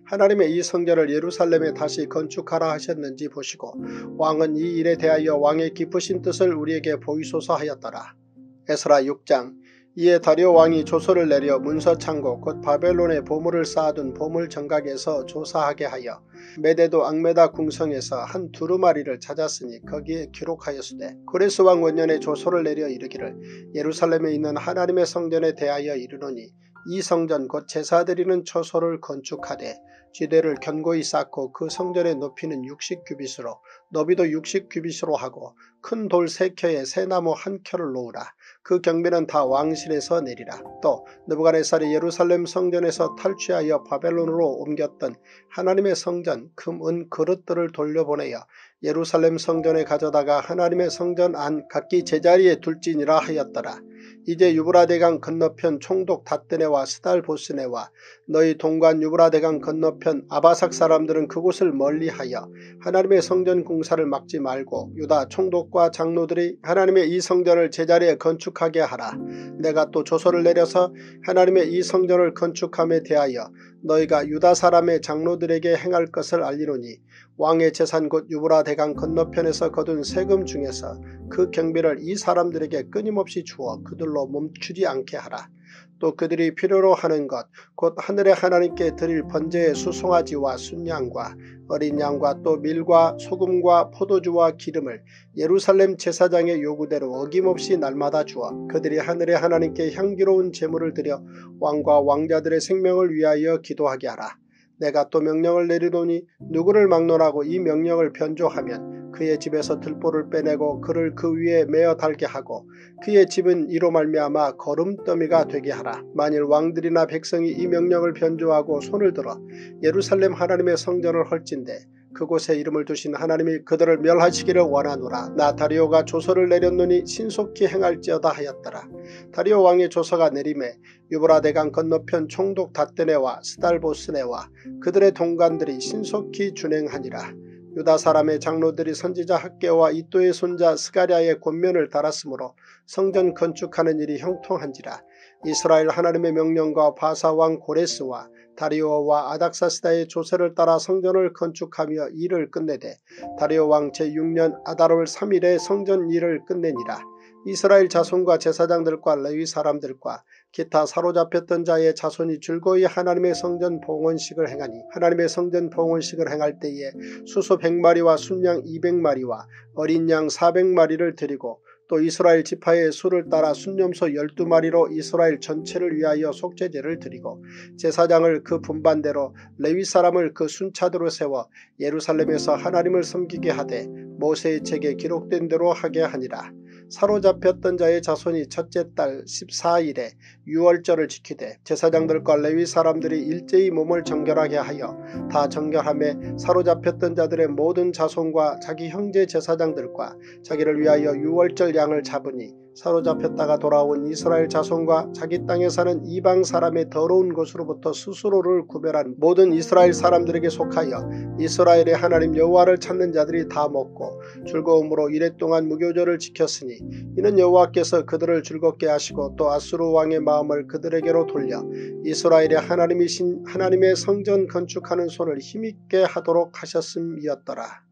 Speaker 3: 이 성전을 예루살렘에 다시 건축하라 하셨는지 보시고 왕은 이 일에 대하여 왕의 깊으신 뜻을 우리에게 보이소서 하였더라. 에스라 6장. 이에 다리오 왕이 조서를 내려 문서창고 곧 바벨론의 보물을 쌓아둔 보물 정각에서 조사하게 하여 메데도 앙메다 궁성에서 한 두루마리를 찾았으니 거기에 기록하였으되 고레스 왕 원년에 조서를 내려 이르기를 예루살렘에 있는 하나님의 성전에 대하여 이르노니 이 성전 곧 제사드리는 처소를 건축하되 지대를 견고히 쌓고 그 성전의 높이는 60규빗으로 너비도 60규빗으로 하고 큰 돌 3켜에 새나무 1켜를 놓으라. 그 경비는 다 왕실에서 내리라. 또 느부갓네살이 예루살렘 성전에서 탈취하여 바벨론으로 옮겼던 하나님의 성전 금, 은 그릇들을 돌려보내어 예루살렘 성전에 가져다가 하나님의 성전 안 각기 제자리에 둘지니라 하였더라. 이제 유브라데강 건너편 총독 닷드네와 스달보스네와 너희 동관 유브라데강 건너편 아바삭 사람들은 그곳을 멀리하여 하나님의 성전 공사를 막지 말고 유다 총독과 장로들이 하나님의 이 성전을 제자리에 건축하게 하라. 내가 또 조서를 내려서 하나님의 이 성전을 건축함에 대하여 너희가 유다 사람의 장로들에게 행할 것을 알리노니 왕의 재산 곧 유브라데강 건너편에서 거둔 세금 중에서 그 경비를 이 사람들에게 끊임없이 주어 그들로 멈추지 않게 하라. 또 그들이 필요로 하는 것 곧 하늘의 하나님께 드릴 번제의 수송아지와 순양과 어린 양과 또 밀과 소금과 포도주와 기름을 예루살렘 제사장의 요구대로 어김없이 날마다 주어 그들이 하늘의 하나님께 향기로운 제물을 드려 왕과 왕자들의 생명을 위하여 기도하게 하라. 내가 또 명령을 내리노니 누구를 막론하고 이 명령을 변조하면 그의 집에서 들보를 빼내고 그를 그 위에 메어 달게 하고 그의 집은 이로 말미암아 거름더미가 되게 하라. 만일 왕들이나 백성이 이 명령을 변조하고 손을 들어 예루살렘 하나님의 성전을 헐진대 그곳에 이름을 두신 하나님이 그들을 멸하시기를 원하노라. 나 다리오가 조서를 내렸노니 신속히 행할지어다 하였더라. 다리오 왕의 조서가 내림에 유브라데강 건너편 총독 닷드네와 스달보스네와 그들의 동관들이 신속히 준행하니라. 유다 사람의 장로들이 선지자 학개와 이또의 손자 스가랴의 권면을 달았으므로 성전 건축하는 일이 형통한지라. 이스라엘 하나님의 명령과 바사왕 고레스와 다리오와 아닥사스다의 조세를 따라 성전을 건축하며 일을 끝내되 다리오 왕 제6년 아달월 3일에 성전 일을 끝내니라. 이스라엘 자손과 제사장들과 레위 사람들과 기타 사로잡혔던 자의 자손이 즐거이 하나님의 성전 봉헌식을 행하니 하나님의 성전 봉헌식을 행할 때에 수소 100마리와 순양 200마리와 어린 양 400마리를 드리고 또 이스라엘 지파의 수를 따라 순염소 12마리로 이스라엘 전체를 위하여 속죄제를 드리고 제사장을 그 분반대로 레위 사람을 그 순차대로 세워 예루살렘에서 하나님을 섬기게 하되 모세의 책에 기록된 대로 하게 하니라. 사로잡혔던 자의 자손이 첫째 달 14일에 유월절을 지키되 제사장들과 레위 사람들이 일제히 몸을 정결하게 하여 다 정결함에 사로잡혔던 자들의 모든 자손과 자기 형제 제사장들과 자기를 위하여 유월절 양을 잡으니 사로잡혔다가 돌아온 이스라엘 자손과 자기 땅에 사는 이방 사람의 더러운 것으로부터 스스로를 구별한 모든 이스라엘 사람들에게 속하여 이스라엘의 하나님 여호와를 찾는 자들이 다 먹고 즐거움으로 이랫동안 무교절을 지켰으니 이는 여호와께서 그들을 즐겁게 하시고 또 아수르 왕의 마음을 그들에게로 돌려 이스라엘의 하나님이신 하나님의 성전 건축하는 손을 힘있게 하도록 하셨음이었더라.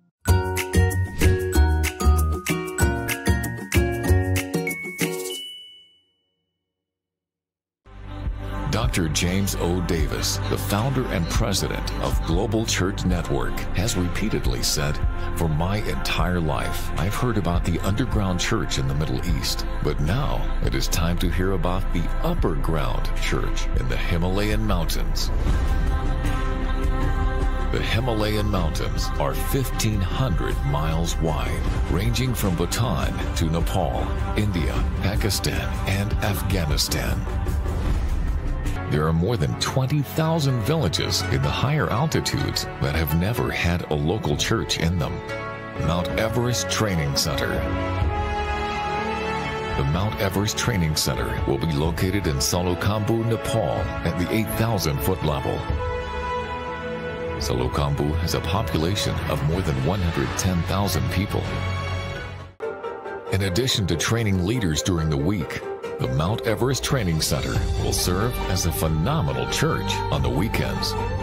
Speaker 2: Dr. James O. Davis, the founder and president of Global Church Network, has repeatedly said, "For my entire life, I've heard about the underground church in the Middle East, but now it is time to hear about the upper ground church in the Himalayan mountains." The Himalayan mountains are 1,500 miles wide, ranging from Bhutan to Nepal, India, Pakistan, and Afghanistan. There are more than 20,000 villages in the higher altitudes that have never had a local church in them. Mount Everest Training Center. The Mount Everest Training Center will be located in Salokambu, Nepal at the 8,000-foot level. Salokambu has a population of more than 110,000 people. In addition to training leaders during the week, the Mount Everest Training Center will serve as a phenomenal church on the weekends.